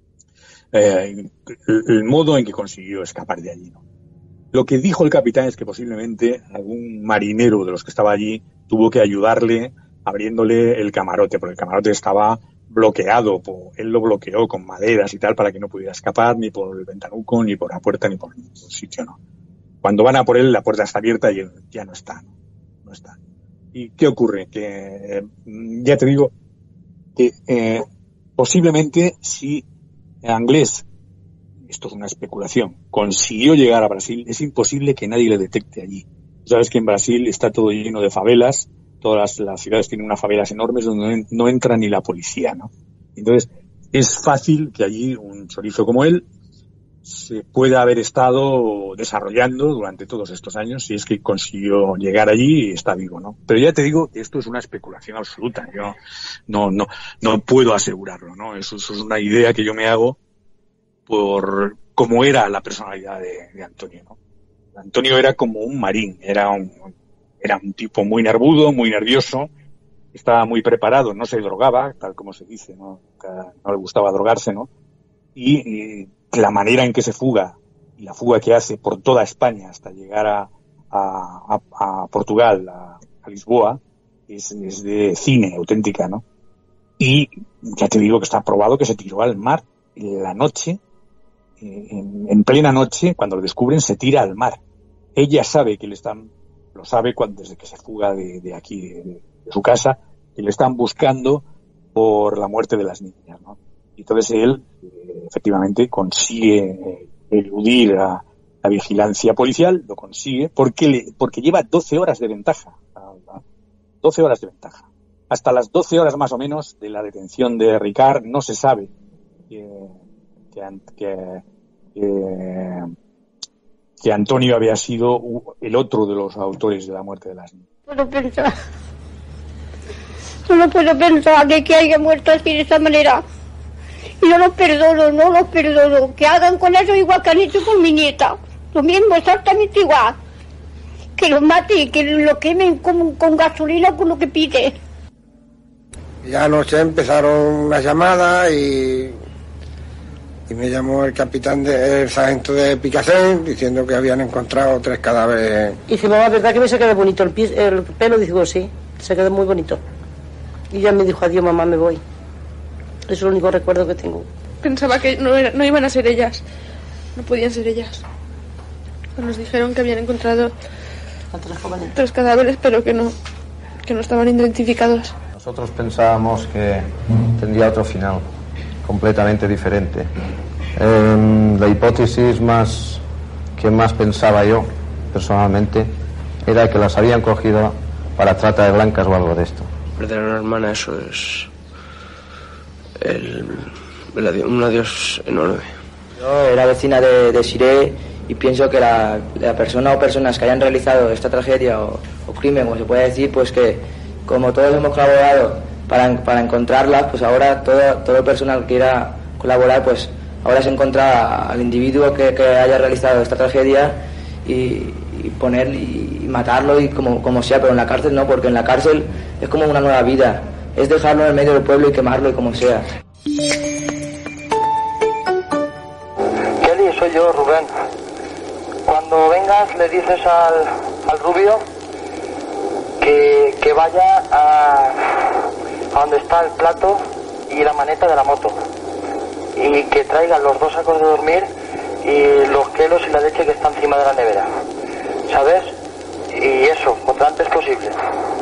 El modo en que consiguió escapar de allí, ¿no? Lo que dijo el capitán es que posiblemente algún marinero de los que estaba allí tuvo que ayudarle abriéndole el camarote, porque el camarote estaba bloqueado, él lo bloqueó con maderas y tal para que no pudiera escapar ni por el ventanuco, ni por la puerta, ni por ningún sitio, ¿no? Cuando van a por él, la puerta está abierta y él ya no está, ¿no? No está. ¿Y qué ocurre? Que ya te digo que posiblemente si Anglés, esto es una especulación, consiguió llegar a Brasil, es imposible que nadie le detecte allí. Sabes que en Brasil está todo lleno de favelas, todas las ciudades tienen unas favelas enormes donde no entra ni la policía, ¿no? Entonces, es fácil que allí un chorizo como él se pueda haber estado desarrollando durante todos estos años, si es que consiguió llegar allí y está vivo, ¿no? Pero ya te digo que esto es una especulación absoluta, yo no puedo asegurarlo, ¿no? Eso es una idea que yo me hago por cómo era la personalidad de Antonio, ¿no? Antonio era como un marín, era un tipo muy nervudo, muy nervioso, estaba muy preparado, no se drogaba, tal como se dice, ¿no? No le gustaba drogarse, ¿no? Y la manera en que se fuga y la fuga que hace por toda España hasta llegar a Portugal, a Lisboa, es de cine auténtica, ¿no? Y ya te digo que está probado que se tiró al mar en la noche, en plena noche, cuando lo descubren, se tira al mar. Ella sabe que lo sabe desde que se fuga de aquí, de su casa, que le están buscando por la muerte de las niñas, ¿no? Y entonces él, efectivamente, consigue eludir a la vigilancia policial, lo consigue, porque lleva 12 horas de ventaja. 12 horas de ventaja. Hasta las 12 horas más o menos de la detención de Ricard no se sabe que Antonio había sido el otro de los autores de la muerte de las niñas. No puedo pensar que haya muerto así de esa manera. Y no los perdono. Que hagan con eso igual que han hecho con mi nieta. Lo mismo, exactamente igual. Que lo mate, que lo quemen con gasolina, con lo que pide. Ya anoche empezaron las llamadas y me llamó el sargento de Picasen diciendo que habían encontrado 3 cadáveres. Y dice, mamá, ¿verdad que me se quedó bonito el pelo? Digo, sí, se quedó muy bonito. Y ya me dijo, adiós, mamá, me voy. Eso es el único recuerdo que tengo. Pensaba que no iban a ser ellas. No podían ser ellas. Nos dijeron que habían encontrado 3 cadáveres, pero que no estaban identificados. Nosotros pensábamos que tendría otro final, completamente diferente. La hipótesis que más pensaba yo, personalmente, era que las habían cogido para trata de blancas o algo de esto. Perder a una hermana, eso es un adiós enorme. Yo era vecina de Siré y pienso que la persona o personas que hayan realizado esta tragedia o crimen, como se puede decir, pues que como todos hemos colaborado para encontrarlas, pues ahora todo el personal que quiera colaborar, pues ahora se encuentra al individuo que haya realizado esta tragedia y poner y matarlo y como sea, pero en la cárcel no, porque en la cárcel es como una nueva vida, es dejarlo en el medio del pueblo y quemarlo y como sea. Kelly, soy yo, Rubén. Cuando vengas le dices al rubio que vaya a donde está el plato y la maneta de la moto y que traigan los 2 sacos de dormir y los quelos y la leche que está encima de la nevera, ¿sabes? Y eso, cuanto antes posible.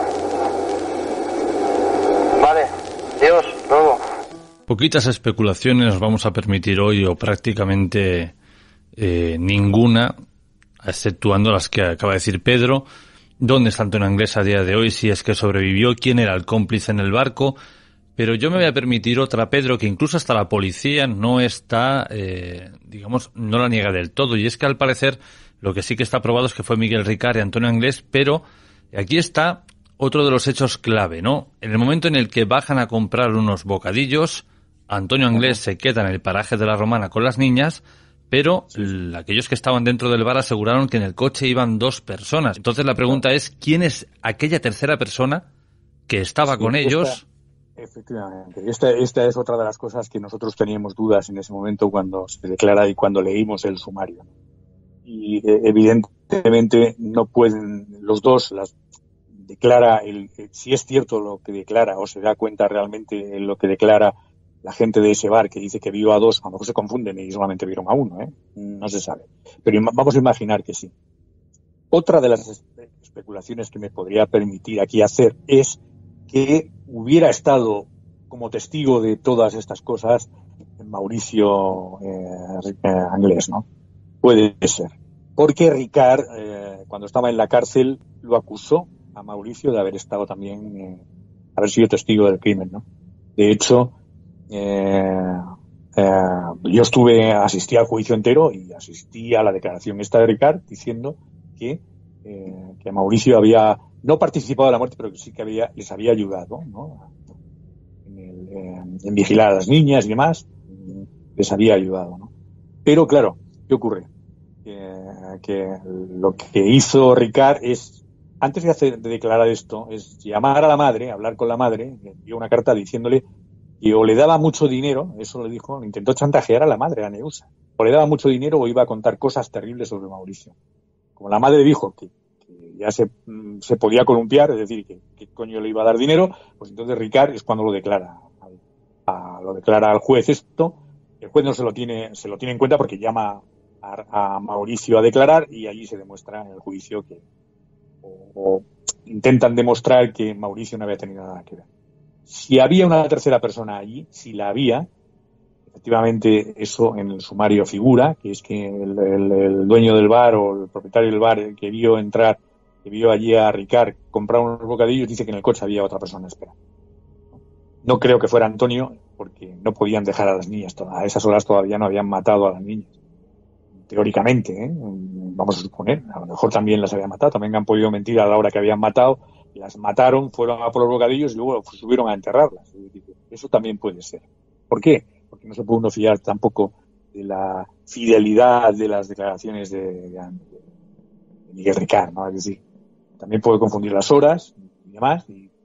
Vale, Dios, luego. Poquitas especulaciones nos vamos a permitir hoy, o prácticamente ninguna, exceptuando las que acaba de decir Pedro. ¿Dónde está Antonio Anglés a día de hoy? Si es que sobrevivió, quién era el cómplice en el barco. Pero yo me voy a permitir otra, Pedro, que incluso hasta la policía no está, no la niega del todo. Y es que al parecer lo que sí que está probado es que fue Miguel Ricard y Antonio Anglés, pero aquí está otro de los hechos clave, ¿no? En el momento en el que bajan a comprar unos bocadillos, Antonio Anglés se queda en el paraje de la Romana con las niñas, pero aquellos que estaban dentro del bar aseguraron que en el coche iban 2 personas. Entonces la pregunta es, ¿quién es aquella tercera persona que estaba con ellos? Efectivamente. Esta es otra de las cosas que nosotros teníamos dudas en ese momento cuando se declara y cuando leímos el sumario. Y evidentemente no pueden los dos, declara, si es cierto lo que declara o se da cuenta realmente en lo que declara la gente de ese bar que dice que vio a dos, a lo mejor se confunden y solamente vieron a uno, no se sabe. Pero vamos a imaginar que sí. Otra de las especulaciones que me podría permitir aquí hacer es que hubiera estado como testigo de todas estas cosas Mauricio Anglés, ¿no? Puede ser. Porque Ricard, cuando estaba en la cárcel, lo acusó a Mauricio de haber estado también, haber sido testigo del crimen, ¿no? De hecho, yo asistí al juicio entero y asistí a la declaración esta de Ricard diciendo que Mauricio había no participado de la muerte, pero que sí que les había ayudado, ¿no? En vigilar a las niñas y demás, les había ayudado, ¿no? Pero claro, ¿qué ocurre? Que lo que hizo Ricard es, antes de declarar esto, es llamar a la madre, hablar con la madre, le envió una carta diciéndole que o le daba mucho dinero, eso le dijo, intentó chantajear a la madre, a Neusa, o le daba mucho dinero o iba a contar cosas terribles sobre Mauricio. Como la madre dijo que ya se podía columpiar, es decir, que coño le iba a dar dinero, pues entonces Ricard es cuando lo declara al juez esto. El juez no se lo tiene en cuenta porque llama a Mauricio a declarar y allí se demuestra en el juicio que o intentan demostrar que Mauricio no había tenido nada que ver. Si había una tercera persona allí, si la había, efectivamente eso en el sumario figura, que es que el dueño del bar o el propietario del bar que vio allí a Ricard comprar unos bocadillos, dice que en el coche había otra persona esperando. No creo que fuera Antonio, porque no podían dejar a las niñas. A esas horas todavía no habían matado a las niñas. Teóricamente, vamos a suponer. A lo mejor también las habían matado. También han podido mentir a la hora que habían matado. Las mataron, fueron a por los bocadillos y luego subieron a enterrarlas. Eso también puede ser. ¿Por qué? Porque no se puede uno fiar tampoco de la fidelidad de las declaraciones de Miguel Ricard, ¿no? Es decir, también puede confundir las horas y demás.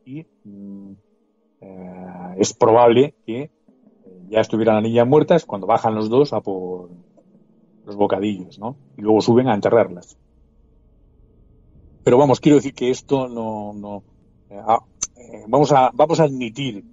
Es probable que ya estuvieran las niñas muertas cuando bajan los dos a por los bocadillos, ¿no? Y luego suben a enterrarlas. Pero vamos, quiero decir que esto vamos a admitir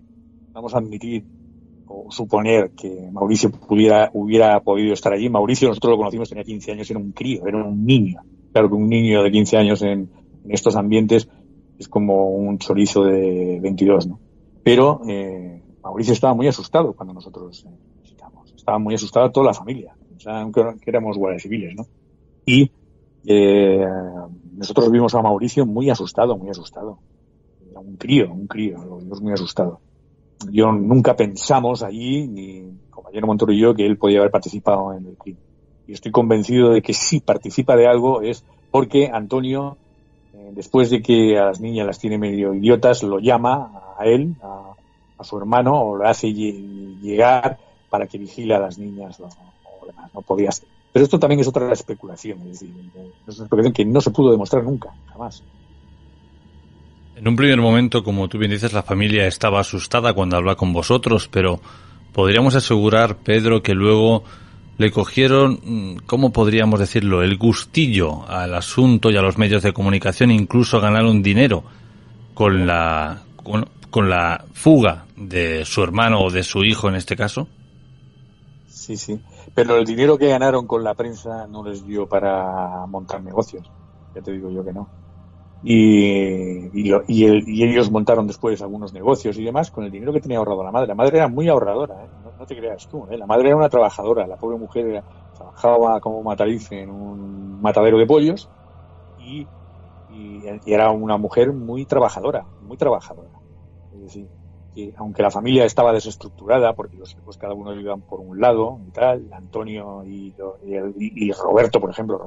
o suponer que Mauricio hubiera podido estar allí. Mauricio, nosotros lo conocimos, tenía 15 años, era un crío, era un niño. Claro que un niño de 15 años en estos ambientes es como un chorizo de 22, ¿no? Pero Mauricio estaba muy asustado cuando nosotros visitamos. Estaba muy asustado toda la familia. O sea, aunque éramos guardias civiles, ¿no? Y nosotros vimos a Mauricio muy asustado. Era un crío, lo vimos muy asustado. Yo nunca pensamos allí, ni el compañero Montoro y yo, que él podía haber participado en el crimen. Y estoy convencido de que si participa de algo es porque Antonio, después de que a las niñas las tiene medio idiotas, lo llama a él, a su hermano, o lo hace llegar para que vigile a las niñas o demás. No podía ser. Pero esto también es otra especulación, es decir, es una especulación que no se pudo demostrar nunca, jamás. En un primer momento, como tú bien dices, la familia estaba asustada cuando habla con vosotros, pero podríamos asegurar, Pedro, que luego le cogieron, ¿cómo podríamos decirlo?, el gustillo al asunto y a los medios de comunicación, incluso ganaron dinero con la fuga de su hermano o de su hijo en este caso. Sí, pero el dinero que ganaron con la prensa no les dio para montar negocios, ya te digo yo que no. Y ellos montaron después algunos negocios y demás con el dinero que tenía ahorrado la madre. La madre era muy ahorradora, no te creas tú, La madre era una trabajadora, la pobre mujer trabajaba como matariz en un matadero de pollos y era una mujer muy trabajadora. Es decir, que aunque la familia estaba desestructurada, porque los hijos cada uno iban por un lado y tal, Antonio y Roberto, por ejemplo,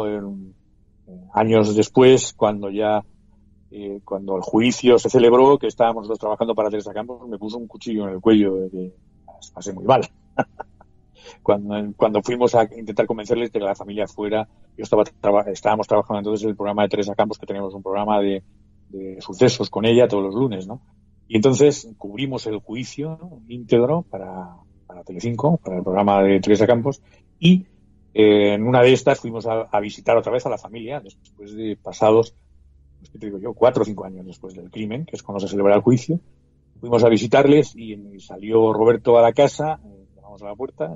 años después, cuando el juicio se celebró, que estábamos nosotros trabajando para Teresa Campos, me puso un cuchillo en el cuello, que pasé muy mal. Cuando fuimos a intentar convencerles de que la familia fuera, estábamos trabajando entonces en el programa de Teresa Campos, que teníamos un programa de sucesos con ella todos los lunes, ¿no? Y entonces cubrimos el juicio íntegro para Telecinco, para el programa de Teresa Campos, y en una de estas fuimos a visitar otra vez a la familia, después de pasados pues qué te digo yo, 4 o 5 años después del crimen, que es cuando se celebra el juicio. Fuimos a visitarles y salió Roberto a la casa, llamamos a la puerta,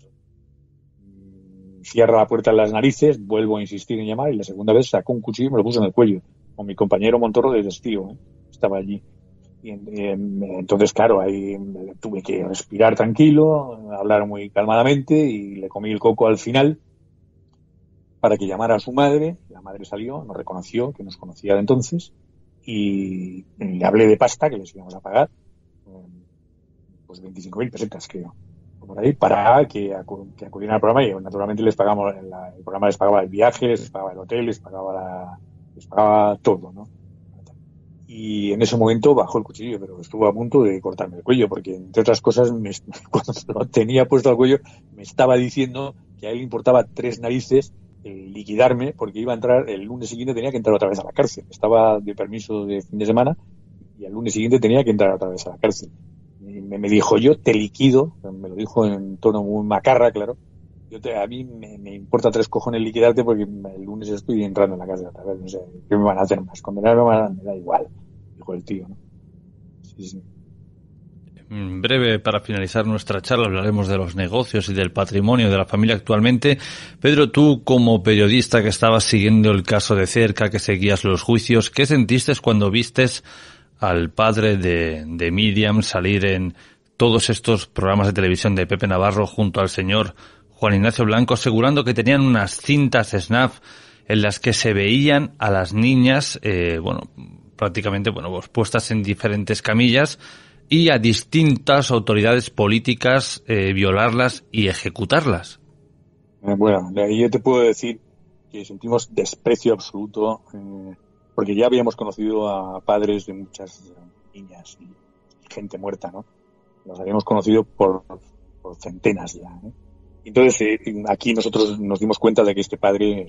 cierra la puerta en las narices, vuelvo a insistir en llamar y la segunda vez sacó un cuchillo y me lo puso en el cuello, con mi compañero Montoro de testigo, estaba allí. Y entonces, claro, ahí tuve que respirar tranquilo, hablar muy calmadamente y le comí el coco al final para que llamara a su madre. La madre salió, nos reconoció, que nos conocía de entonces, y le hablé de pasta que les íbamos a pagar, pues 25.000 pesetas, creo, por ahí, para que acudieran al programa, y naturalmente les pagamos, el programa les pagaba el viaje, les pagaba el hotel, les pagaba todo, ¿no? Y en ese momento bajó el cuchillo, pero estuvo a punto de cortarme el cuello, porque entre otras cosas, cuando lo tenía puesto al cuello, me estaba diciendo que a él le importaba 3 narices liquidarme, porque iba a entrar, el lunes siguiente tenía que entrar otra vez a la cárcel. Estaba de permiso de fin de semana y el lunes siguiente tenía que entrar otra vez a la cárcel. Y me dijo, yo te liquido, me lo dijo en tono muy macarra, claro. A mí me importa 3 cojones liquidarte porque el lunes estoy entrando en la cárcel otra vez. No sé, ¿qué me van a hacer más? Condenarme me da igual, dijo el tío, ¿no? Sí. En breve, para finalizar nuestra charla, hablaremos de los negocios y del patrimonio de la familia actualmente. Pedro, tú como periodista que estabas siguiendo el caso de cerca, que seguías los juicios, ¿qué sentiste cuando vistes al padre de Míriam salir en todos estos programas de televisión de Pepe Navarro junto al señor Juan Ignacio Blanco, asegurando que tenían unas cintas snap en las que se veían a las niñas, prácticamente, pues puestas en diferentes camillas, y a distintas autoridades políticas violarlas y ejecutarlas? Bueno, yo te puedo decir que sentimos desprecio absoluto, porque ya habíamos conocido a padres de muchas niñas y gente muerta, ¿no? Los habíamos conocido por centenas ya, ¿eh? Entonces, aquí nosotros nos dimos cuenta de que este padre,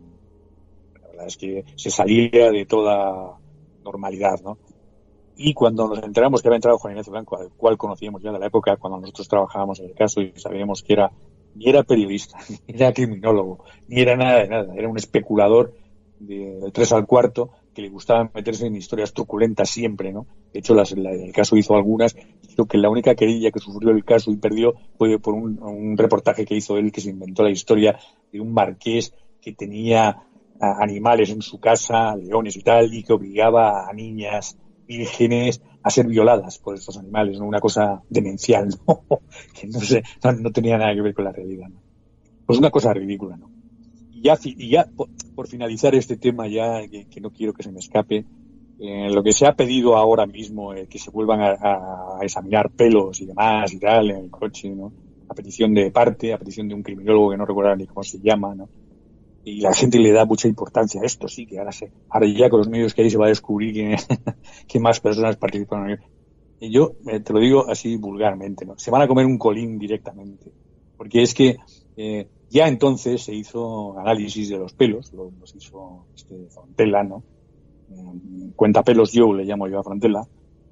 la verdad es que se salía de toda normalidad, ¿no? Y cuando nos enteramos que había entrado Juan Ignacio Blanco, al cual conocíamos ya de la época cuando nosotros trabajábamos en el caso y sabíamos que ni era periodista, ni era criminólogo, ni era nada de nada, era un especulador del 3 al cuarto que le gustaba meterse en historias truculentas siempre, ¿no? De hecho, el caso hizo algunas. Creo que la única querella que sufrió el caso y perdió fue por un reportaje que hizo él, que se inventó la historia de un marqués que tenía animales en su casa, leones y tal, y que obligaba a niñas vírgenes a ser violadas por estos animales, ¿no? Una cosa demencial, ¿no? Que no tenía nada que ver con la realidad, ¿no? Pues una cosa ridícula, ¿no? Y ya por finalizar este tema, ya que no quiero que se me escape, lo que se ha pedido ahora mismo, que se vuelvan a examinar pelos y demás y tal en el coche, ¿no? A petición de un criminólogo que no recuerdo ni cómo se llama, ¿no? Y la gente le da mucha importancia a esto, sí, que ahora ya con los medios que hay se va a descubrir que más personas participan. Y yo te lo digo así vulgarmente, ¿no? Se van a comer un colín directamente, porque es que ya entonces se hizo análisis de los pelos, los hizo Frontela, ¿no? Cuenta pelos yo, le llamo yo a Frontela,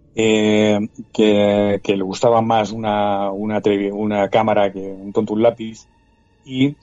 que le gustaba más una cámara que un tonto un lápiz, y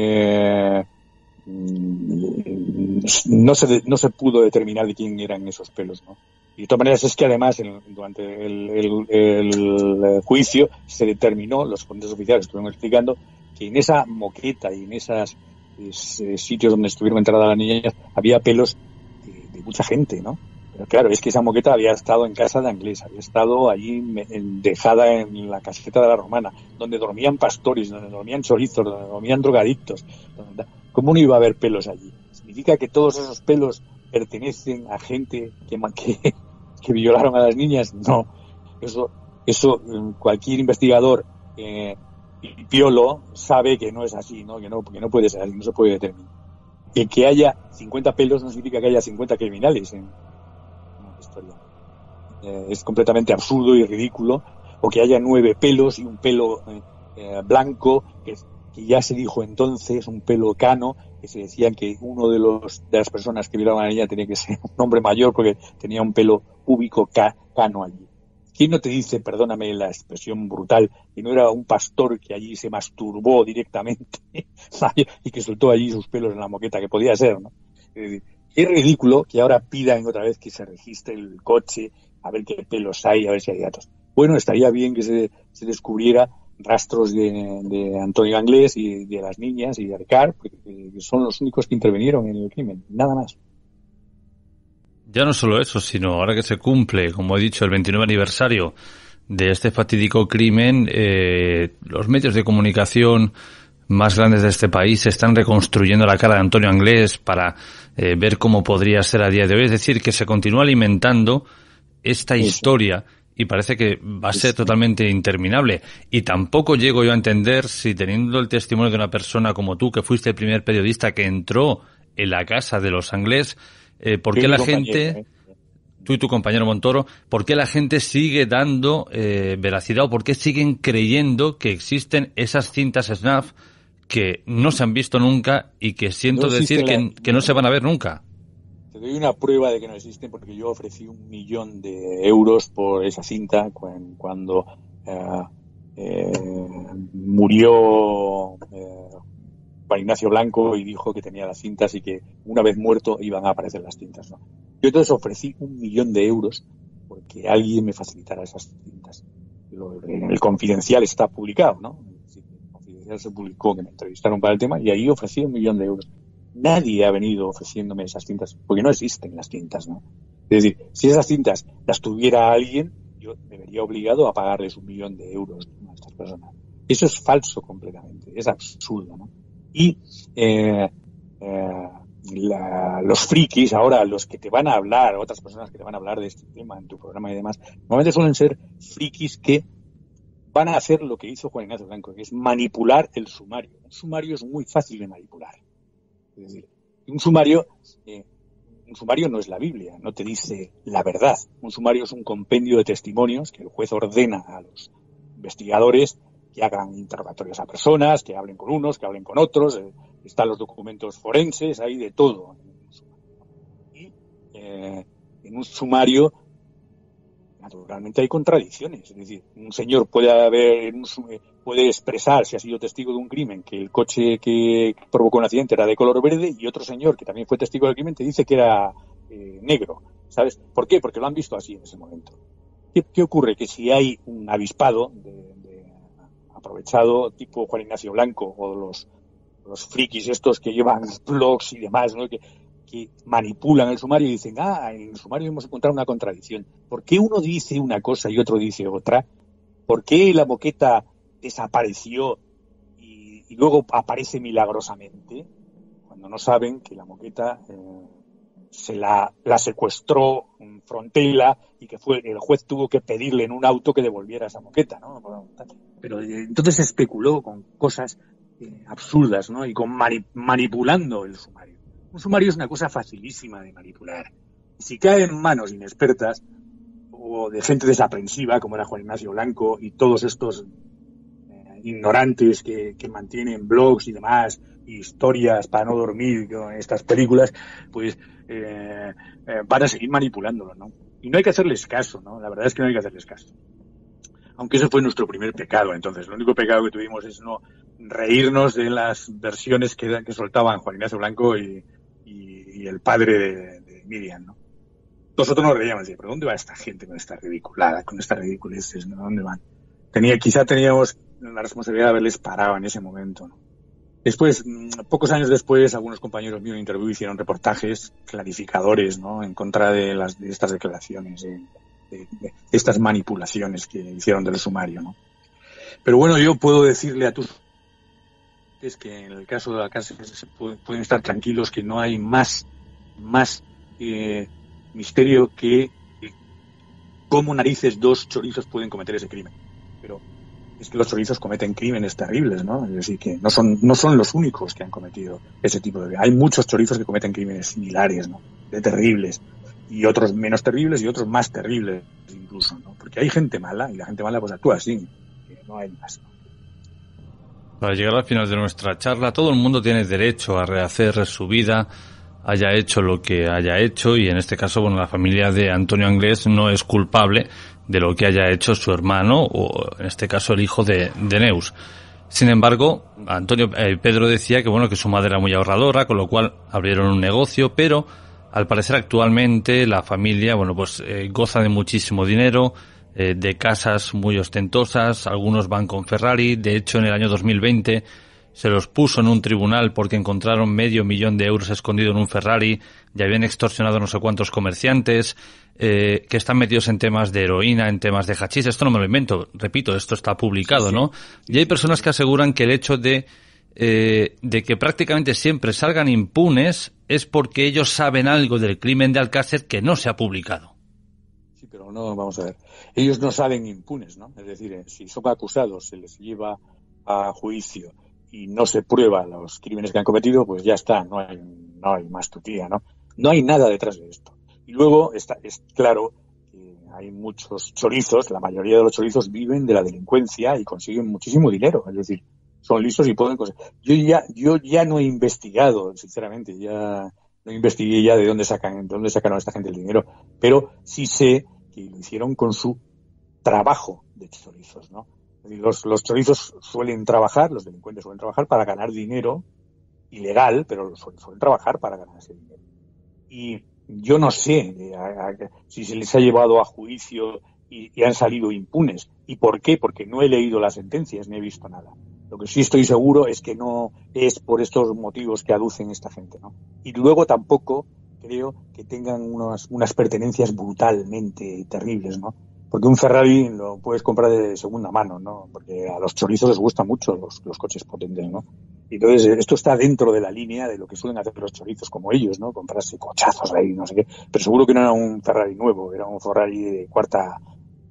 no se pudo determinar de quién eran esos pelos, ¿no? Y de todas maneras es que además durante el juicio se determinó, los fuentes oficiales estuvieron explicando, que en esa moqueta y en esos sitios donde estuvieron enterradas las niñas había pelos de mucha gente, ¿no? Pero claro, es que esa moqueta había estado en casa de Anglés, había estado allí dejada en la caseta de la Romana, donde dormían pastores, donde dormían chorizos, donde dormían drogadictos. ¿Cómo no iba a haber pelos allí? ¿Significa que todos esos pelos pertenecen a gente que violaron a las niñas? No. Eso cualquier investigador piolo sabe que no es así, ¿no? Que no puede ser así, no se puede determinar. Que haya 50 pelos no significa que haya 50 criminales en una historia. Es completamente absurdo y ridículo. O que haya 9 pelos y un pelo blanco, que ya se dijo entonces, un pelo cano, que se decía que uno de las personas que violaban a la niña tenía que ser un hombre mayor porque tenía un pelo púbico cano allí. ¿Quién no te dice, perdóname la expresión brutal, que no era un pastor que allí se masturbó directamente y que soltó allí sus pelos en la moqueta, que podía ser, ¿no? Es ridículo que ahora pidan otra vez que se registre el coche, a ver qué pelos hay, a ver si hay datos. Bueno, estaría bien que se descubriera rastros de Antonio Anglés y de las niñas y de Arcar, porque son los únicos que intervinieron en el crimen, nada más. Ya no solo eso, sino ahora que se cumple, como he dicho, el 29 aniversario de este fatídico crimen, los medios de comunicación más grandes de este país están reconstruyendo la cara de Antonio Anglés para ver cómo podría ser a día de hoy. Es decir, que se continúa alimentando esta historia y parece que va a ser totalmente interminable. Y tampoco llego yo a entender si, teniendo el testimonio de una persona como tú, que fuiste el primer periodista que entró en la casa de los Anglés, ¿por qué la gente, tú y tu compañero Montoro, por qué la gente sigue dando veracidad o por qué siguen creyendo que existen esas cintas snuff que no se han visto nunca y que siento decir que no se van a ver nunca? Te doy una prueba de que no existen, porque yo ofrecí 1 millón de euros por esa cinta cuando murió Juan Ignacio Blanco y dijo que tenía las cintas y que una vez muerto iban a aparecer las cintas, ¿no? Yo entonces ofrecí 1 millón de euros porque alguien me facilitara esas cintas. El Confidencial está publicado, ¿no? El Confidencial se publicó, que me entrevistaron para el tema, y ahí ofrecí 1 millón de euros. Nadie ha venido ofreciéndome esas cintas, porque no existen las cintas, ¿no? Es decir, si esas cintas las tuviera alguien, yo me vería obligado a pagarles 1 millón de euros a estas personas. Eso es falso completamente, es absurdo, ¿no? Y los frikis, ahora los que te van a hablar, otras personas que te van a hablar de este tema en tu programa y demás, normalmente suelen ser frikis que van a hacer lo que hizo Juan Ignacio Blanco, que es manipular el sumario. Un sumario es muy fácil de manipular. Es decir, un sumario no es la Biblia, no te dice la verdad. Un sumario es un compendio de testimonios que el juez ordena a los investigadores que hagan interrogatorios a personas, que hablen con unos, que hablen con otros. Están los documentos forenses, hay de todo. Y en un sumario, naturalmente hay contradicciones. Es decir, un señor puede expresar, si ha sido testigo de un crimen, que el coche que provocó un accidente era de color verde, y otro señor que también fue testigo del crimen te dice que era negro. ¿Sabes? ¿Por qué? Porque lo han visto así en ese momento. ¿Qué ocurre? Que si hay un avispado aprovechado tipo Juan Ignacio Blanco o los frikis estos que llevan blogs y demás, ¿no? que manipulan el sumario y dicen, en el sumario hemos encontrado una contradicción. ¿Por qué uno dice una cosa y otro dice otra? ¿Por qué la moqueta desapareció y luego aparece milagrosamente? Cuando no saben que la moqueta se la secuestró en Frontela y que el juez tuvo que pedirle en un auto que devolviera esa moqueta, ¿no? Pero entonces se especuló con cosas absurdas, ¿no? Y con manipulando el sumario. Un sumario es una cosa facilísima de manipular. Si cae en manos inexpertas o de gente desaprensiva, como era Juan Ignacio Blanco y todos estos ignorantes que mantienen blogs y demás, historias para no dormir con estas películas, pues van a seguir manipulándolo, ¿no? Y no hay que hacerles caso, ¿no? La verdad es que no hay que hacerles caso. Aunque ese fue nuestro primer pecado, entonces. El único pecado que tuvimos es no reírnos de las versiones que soltaban Juan Ignacio Blanco y el padre de Miriam, ¿no? Nosotros nos reíamos, ¿pero dónde va esta gente con esta ridiculada, con estas ridiculeces, ¿no? ¿Dónde van? Quizá teníamos la responsabilidad de haberles parado en ese momento, ¿no? Después, pocos años después, algunos compañeros míos en Interview hicieron reportajes clarificadores, ¿no? En contra de estas declaraciones, de estas manipulaciones que hicieron del sumario, ¿no? Pero bueno, yo puedo decirle a tus es que en el caso de la cárcel pueden estar tranquilos, que no hay más misterio que cómo narices 2 chorizos pueden cometer ese crimen. Pero es que los chorizos cometen crímenes terribles, ¿no? Es decir, que no son los únicos que han cometido ese tipo de... Hay muchos chorizos que cometen crímenes similares, ¿no? De terribles. Y otros menos terribles y otros más terribles incluso, ¿no? Porque hay gente mala y la gente mala pues actúa así. No hay más, ¿no? Para llegar al final de nuestra charla, todo el mundo tiene derecho a rehacer su vida, haya hecho lo que haya hecho, y en este caso, bueno, la familia de Antonio Anglés no es culpable de lo que haya hecho su hermano, o en este caso el hijo de Neus. Sin embargo, Pedro decía que bueno, que su madre era muy ahorradora, con lo cual abrieron un negocio, pero Al parecer actualmente la familia, goza de muchísimo dinero, de casas muy ostentosas, algunos van con Ferrari. De hecho, en el año 2020 se los puso en un tribunal porque encontraron $500,000 escondido en un Ferrari y habían extorsionado a no sé cuántos comerciantes, que están metidos en temas de heroína, en temas de hachís. Esto no me lo invento, repito, esto está publicado, sí, sí. ¿No? Y hay personas que aseguran que el hecho de que prácticamente siempre salgan impunes es porque ellos saben algo del crimen de Alcácer que no se ha publicado. Sí, pero no, vamos a ver. Ellos no salen impunes, ¿no? Es decir, si son acusados, se les lleva a juicio y no se prueban los crímenes que han cometido, pues ya está, no hay más tutía, ¿no? No hay nada detrás de esto. Y luego es claro que hay muchos chorizos, la mayoría de los chorizos viven de la delincuencia y consiguen muchísimo dinero, es decir, son lisos y pueden conseguir. Yo ya no he investigado, sinceramente, ya no investigué ya de dónde sacaron esta gente el dinero, pero sí sé que lo hicieron con su trabajo de chorizos, ¿no? Los chorizos suelen trabajar, los delincuentes suelen trabajar para ganar dinero ilegal, pero suelen trabajar para ganar ese dinero. Y yo no sé si se les ha llevado a juicio y han salido impunes. ¿Y por qué? Porque no he leído las sentencias ni he visto nada. Lo que sí estoy seguro es que no es por estos motivos que aducen esta gente, ¿no? Y luego tampoco creo que tengan unas pertenencias brutalmente terribles, ¿no? Porque un Ferrari lo puedes comprar de segunda mano, ¿no? Porque a los chorizos les gustan mucho los coches potentes, ¿no? Y entonces esto está dentro de la línea de lo que suelen hacer los chorizos como ellos, ¿no? Comprarse cochazos ahí, no sé qué. Pero seguro que no era un Ferrari nuevo, era un Ferrari de cuarta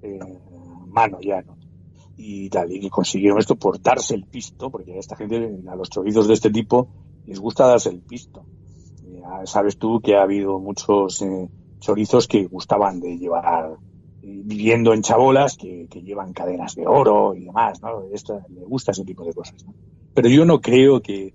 mano ya, ¿no? Y tal, y que consiguieron esto por darse el pisto, porque a esta gente, a los chorizos de este tipo, les gusta darse el pisto. Ya sabes tú que ha habido muchos chorizos que gustaban de llevar, viviendo en chabolas, que llevan cadenas de oro y demás, ¿no? Le gusta ese tipo de cosas, ¿no? Pero yo no creo que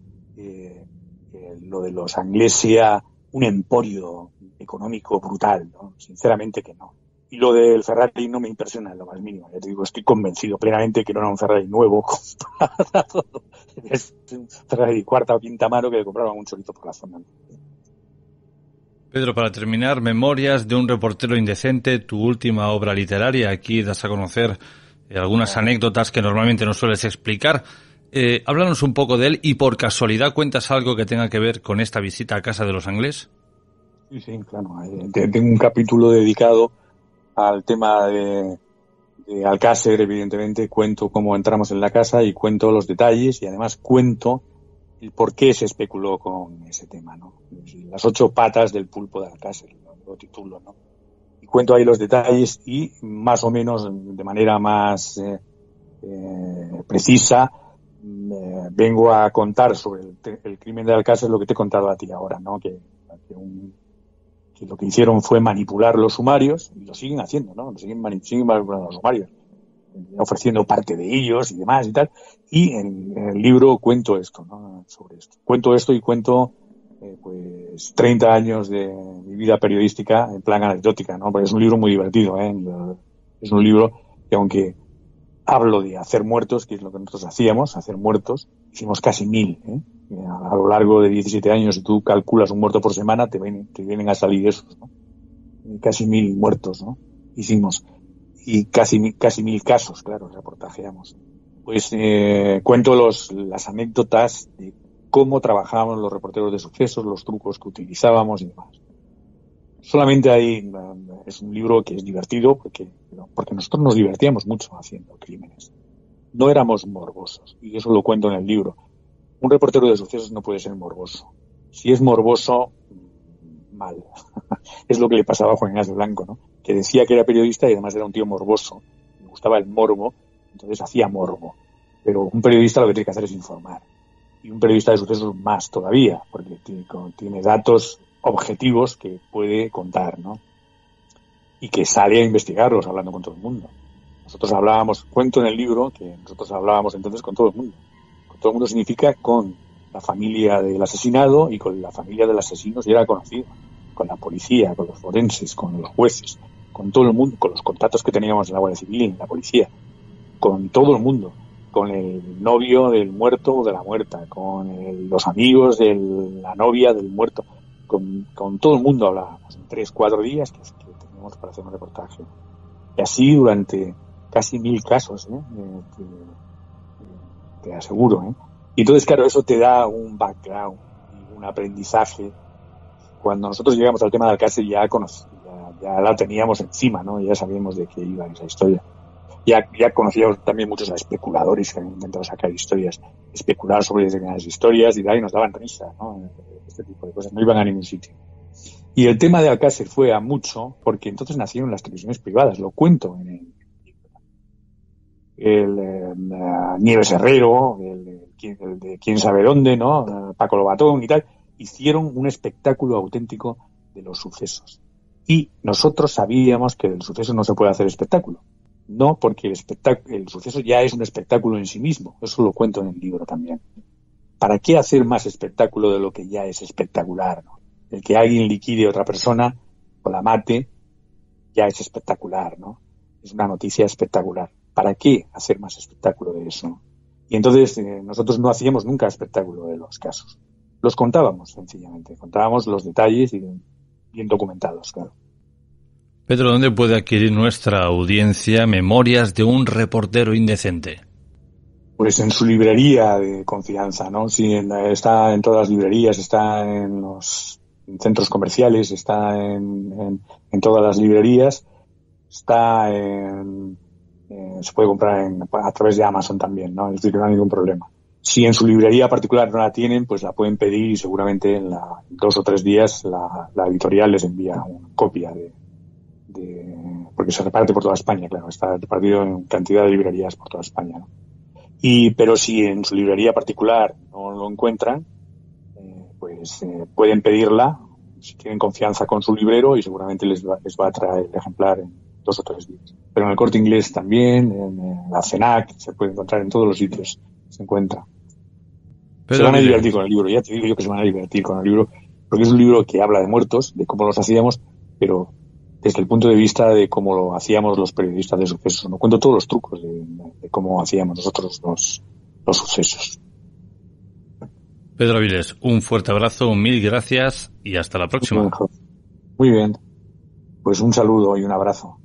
lo de los Anglés sea un emporio económico brutal, ¿no? Sinceramente que no. Y lo del Ferrari no me impresiona en lo más mínimo. Ya te digo, estoy convencido plenamente que no era un Ferrari nuevo comprado. Es un Ferrari cuarta o quinta mano que le compraban un chorizo por la zona. Pedro, para terminar, Memorias de un reportero indecente, tu última obra literaria. Aquí das a conocer algunas anécdotas que normalmente no sueles explicar. Háblanos un poco de él y por casualidad cuentas algo que tenga que ver con esta visita a casa de los Anglés. Sí, claro. Tengo un capítulo dedicado al tema de Alcácer, evidentemente. Cuento cómo entramos en la casa y cuento los detalles y además cuento el por qué se especuló con ese tema, ¿no? Las 8 patas del pulpo de Alcácer, lo titulo, ¿no? Y cuento ahí los detalles y más o menos de manera más precisa vengo a contar sobre el crimen de Alcácer, lo que te he contado a ti ahora, ¿no? Que lo que hicieron fue manipular los sumarios, y lo siguen haciendo, ¿no? Siguen manipulando los sumarios, ofreciendo parte de ellos y demás y tal. Y en el libro cuento esto, ¿no? Sobre esto. Cuento esto y cuento, pues, 30 años de mi vida periodística en plan anecdótica, ¿no? Porque es un libro muy divertido, ¿eh? Es un libro que, aunque hablo de hacer muertos, que es lo que nosotros hacíamos, hacer muertos, hicimos casi 1000, ¿eh? A lo largo de 17 años, si tú calculas un muerto por semana, te vienen a salir esos, ¿no? Casi 1000 muertos, ¿no? Hicimos. Y casi 1000 casos, claro, reportajeamos. Pues cuento las anécdotas de cómo trabajábamos los reporteros de sucesos, los trucos que utilizábamos y demás. Solamente es un libro que es divertido porque nosotros nos divertíamos mucho haciendo crímenes. No éramos morbosos, y eso lo cuento en el libro. Un reportero de sucesos no puede ser morboso. Si es morboso, mal. Es lo que le pasaba a Juan Ignacio Blanco, ¿no? Que decía que era periodista y además era un tío morboso. Le gustaba el morbo, entonces hacía morbo. Pero un periodista lo que tiene que hacer es informar. Y un periodista de sucesos más todavía, porque tiene datos objetivos que puede contar, ¿no? Y que sale a investigarlos hablando con todo el mundo. Nosotros cuento en el libro que nosotros hablábamos entonces con todo el mundo. Con todo el mundo significa con la familia del asesinado y con la familia del asesino, si era conocido, con la policía, con los forenses, con los jueces, con todo el mundo, con los contactos que teníamos en la Guardia Civil, en la policía, con todo el mundo, con el novio del muerto o de la muerta, con los amigos de la novia del muerto. con todo el mundo hablábamos. En 3-4 días que teníamos para hacer un reportaje. Y así durante casi 1000 casos, te aseguro. Y entonces, claro, eso te da un background, un aprendizaje. Cuando nosotros llegamos al tema de Alcácer ya la teníamos encima, ¿no? Ya sabíamos de qué iba esa historia. Ya conocíamos también muchos especuladores que han intentado sacar historias, especular sobre determinadas historias y nos daban risa, ¿no? Este tipo de cosas no iban a ningún sitio. Y el tema de Alcácer fue a mucho porque entonces nacieron las televisiones privadas, lo cuento en el Nieves Herrero, el de quién sabe dónde, ¿no? Paco Lobatón y tal, hicieron un espectáculo auténtico de los sucesos. Y nosotros sabíamos que del suceso no se puede hacer espectáculo. No, porque el suceso ya es un espectáculo en sí mismo. Eso lo cuento en el libro también. ¿Para qué hacer más espectáculo de lo que ya es espectacular, ¿no? El que alguien liquide a otra persona o la mate ya es espectacular, ¿no? Es una noticia espectacular. ¿Para qué hacer más espectáculo de eso? Y entonces nosotros no hacíamos nunca espectáculo de los casos. Los contábamos, sencillamente. Contábamos los detalles y bien documentados, claro. Pedro, ¿dónde puede adquirir nuestra audiencia Memorias de un reportero indecente? Pues en su librería de confianza, ¿no? Sí, está en todas las librerías, está en los centros comerciales, está en todas las librerías, está se puede comprar a través de Amazon también, ¿no? Es decir, que no hay ningún problema. Si en su librería particular no la tienen, pues la pueden pedir y seguramente en 2 o 3 días la editorial les envía una copia porque se reparte por toda España, claro, está repartido en cantidad de librerías por toda España, ¿no? Pero si en su librería particular no lo encuentran, pues pueden pedirla si tienen confianza con su librero y seguramente les va a traer el ejemplar en 2 o 3 días. Pero en el Corte Inglés también, en la FENAC, se puede encontrar en todos los sitios, se encuentra. Se van a divertir con el libro, ya te digo yo que se van a divertir con el libro, porque es un libro que habla de muertos, de cómo los hacíamos, pero desde el punto de vista de cómo lo hacíamos los periodistas de sucesos. No cuento todos los trucos de cómo hacíamos nosotros los sucesos. Pedro Avilés, un fuerte abrazo, 1000 gracias y hasta la próxima. Muy bien. Pues un saludo y un abrazo.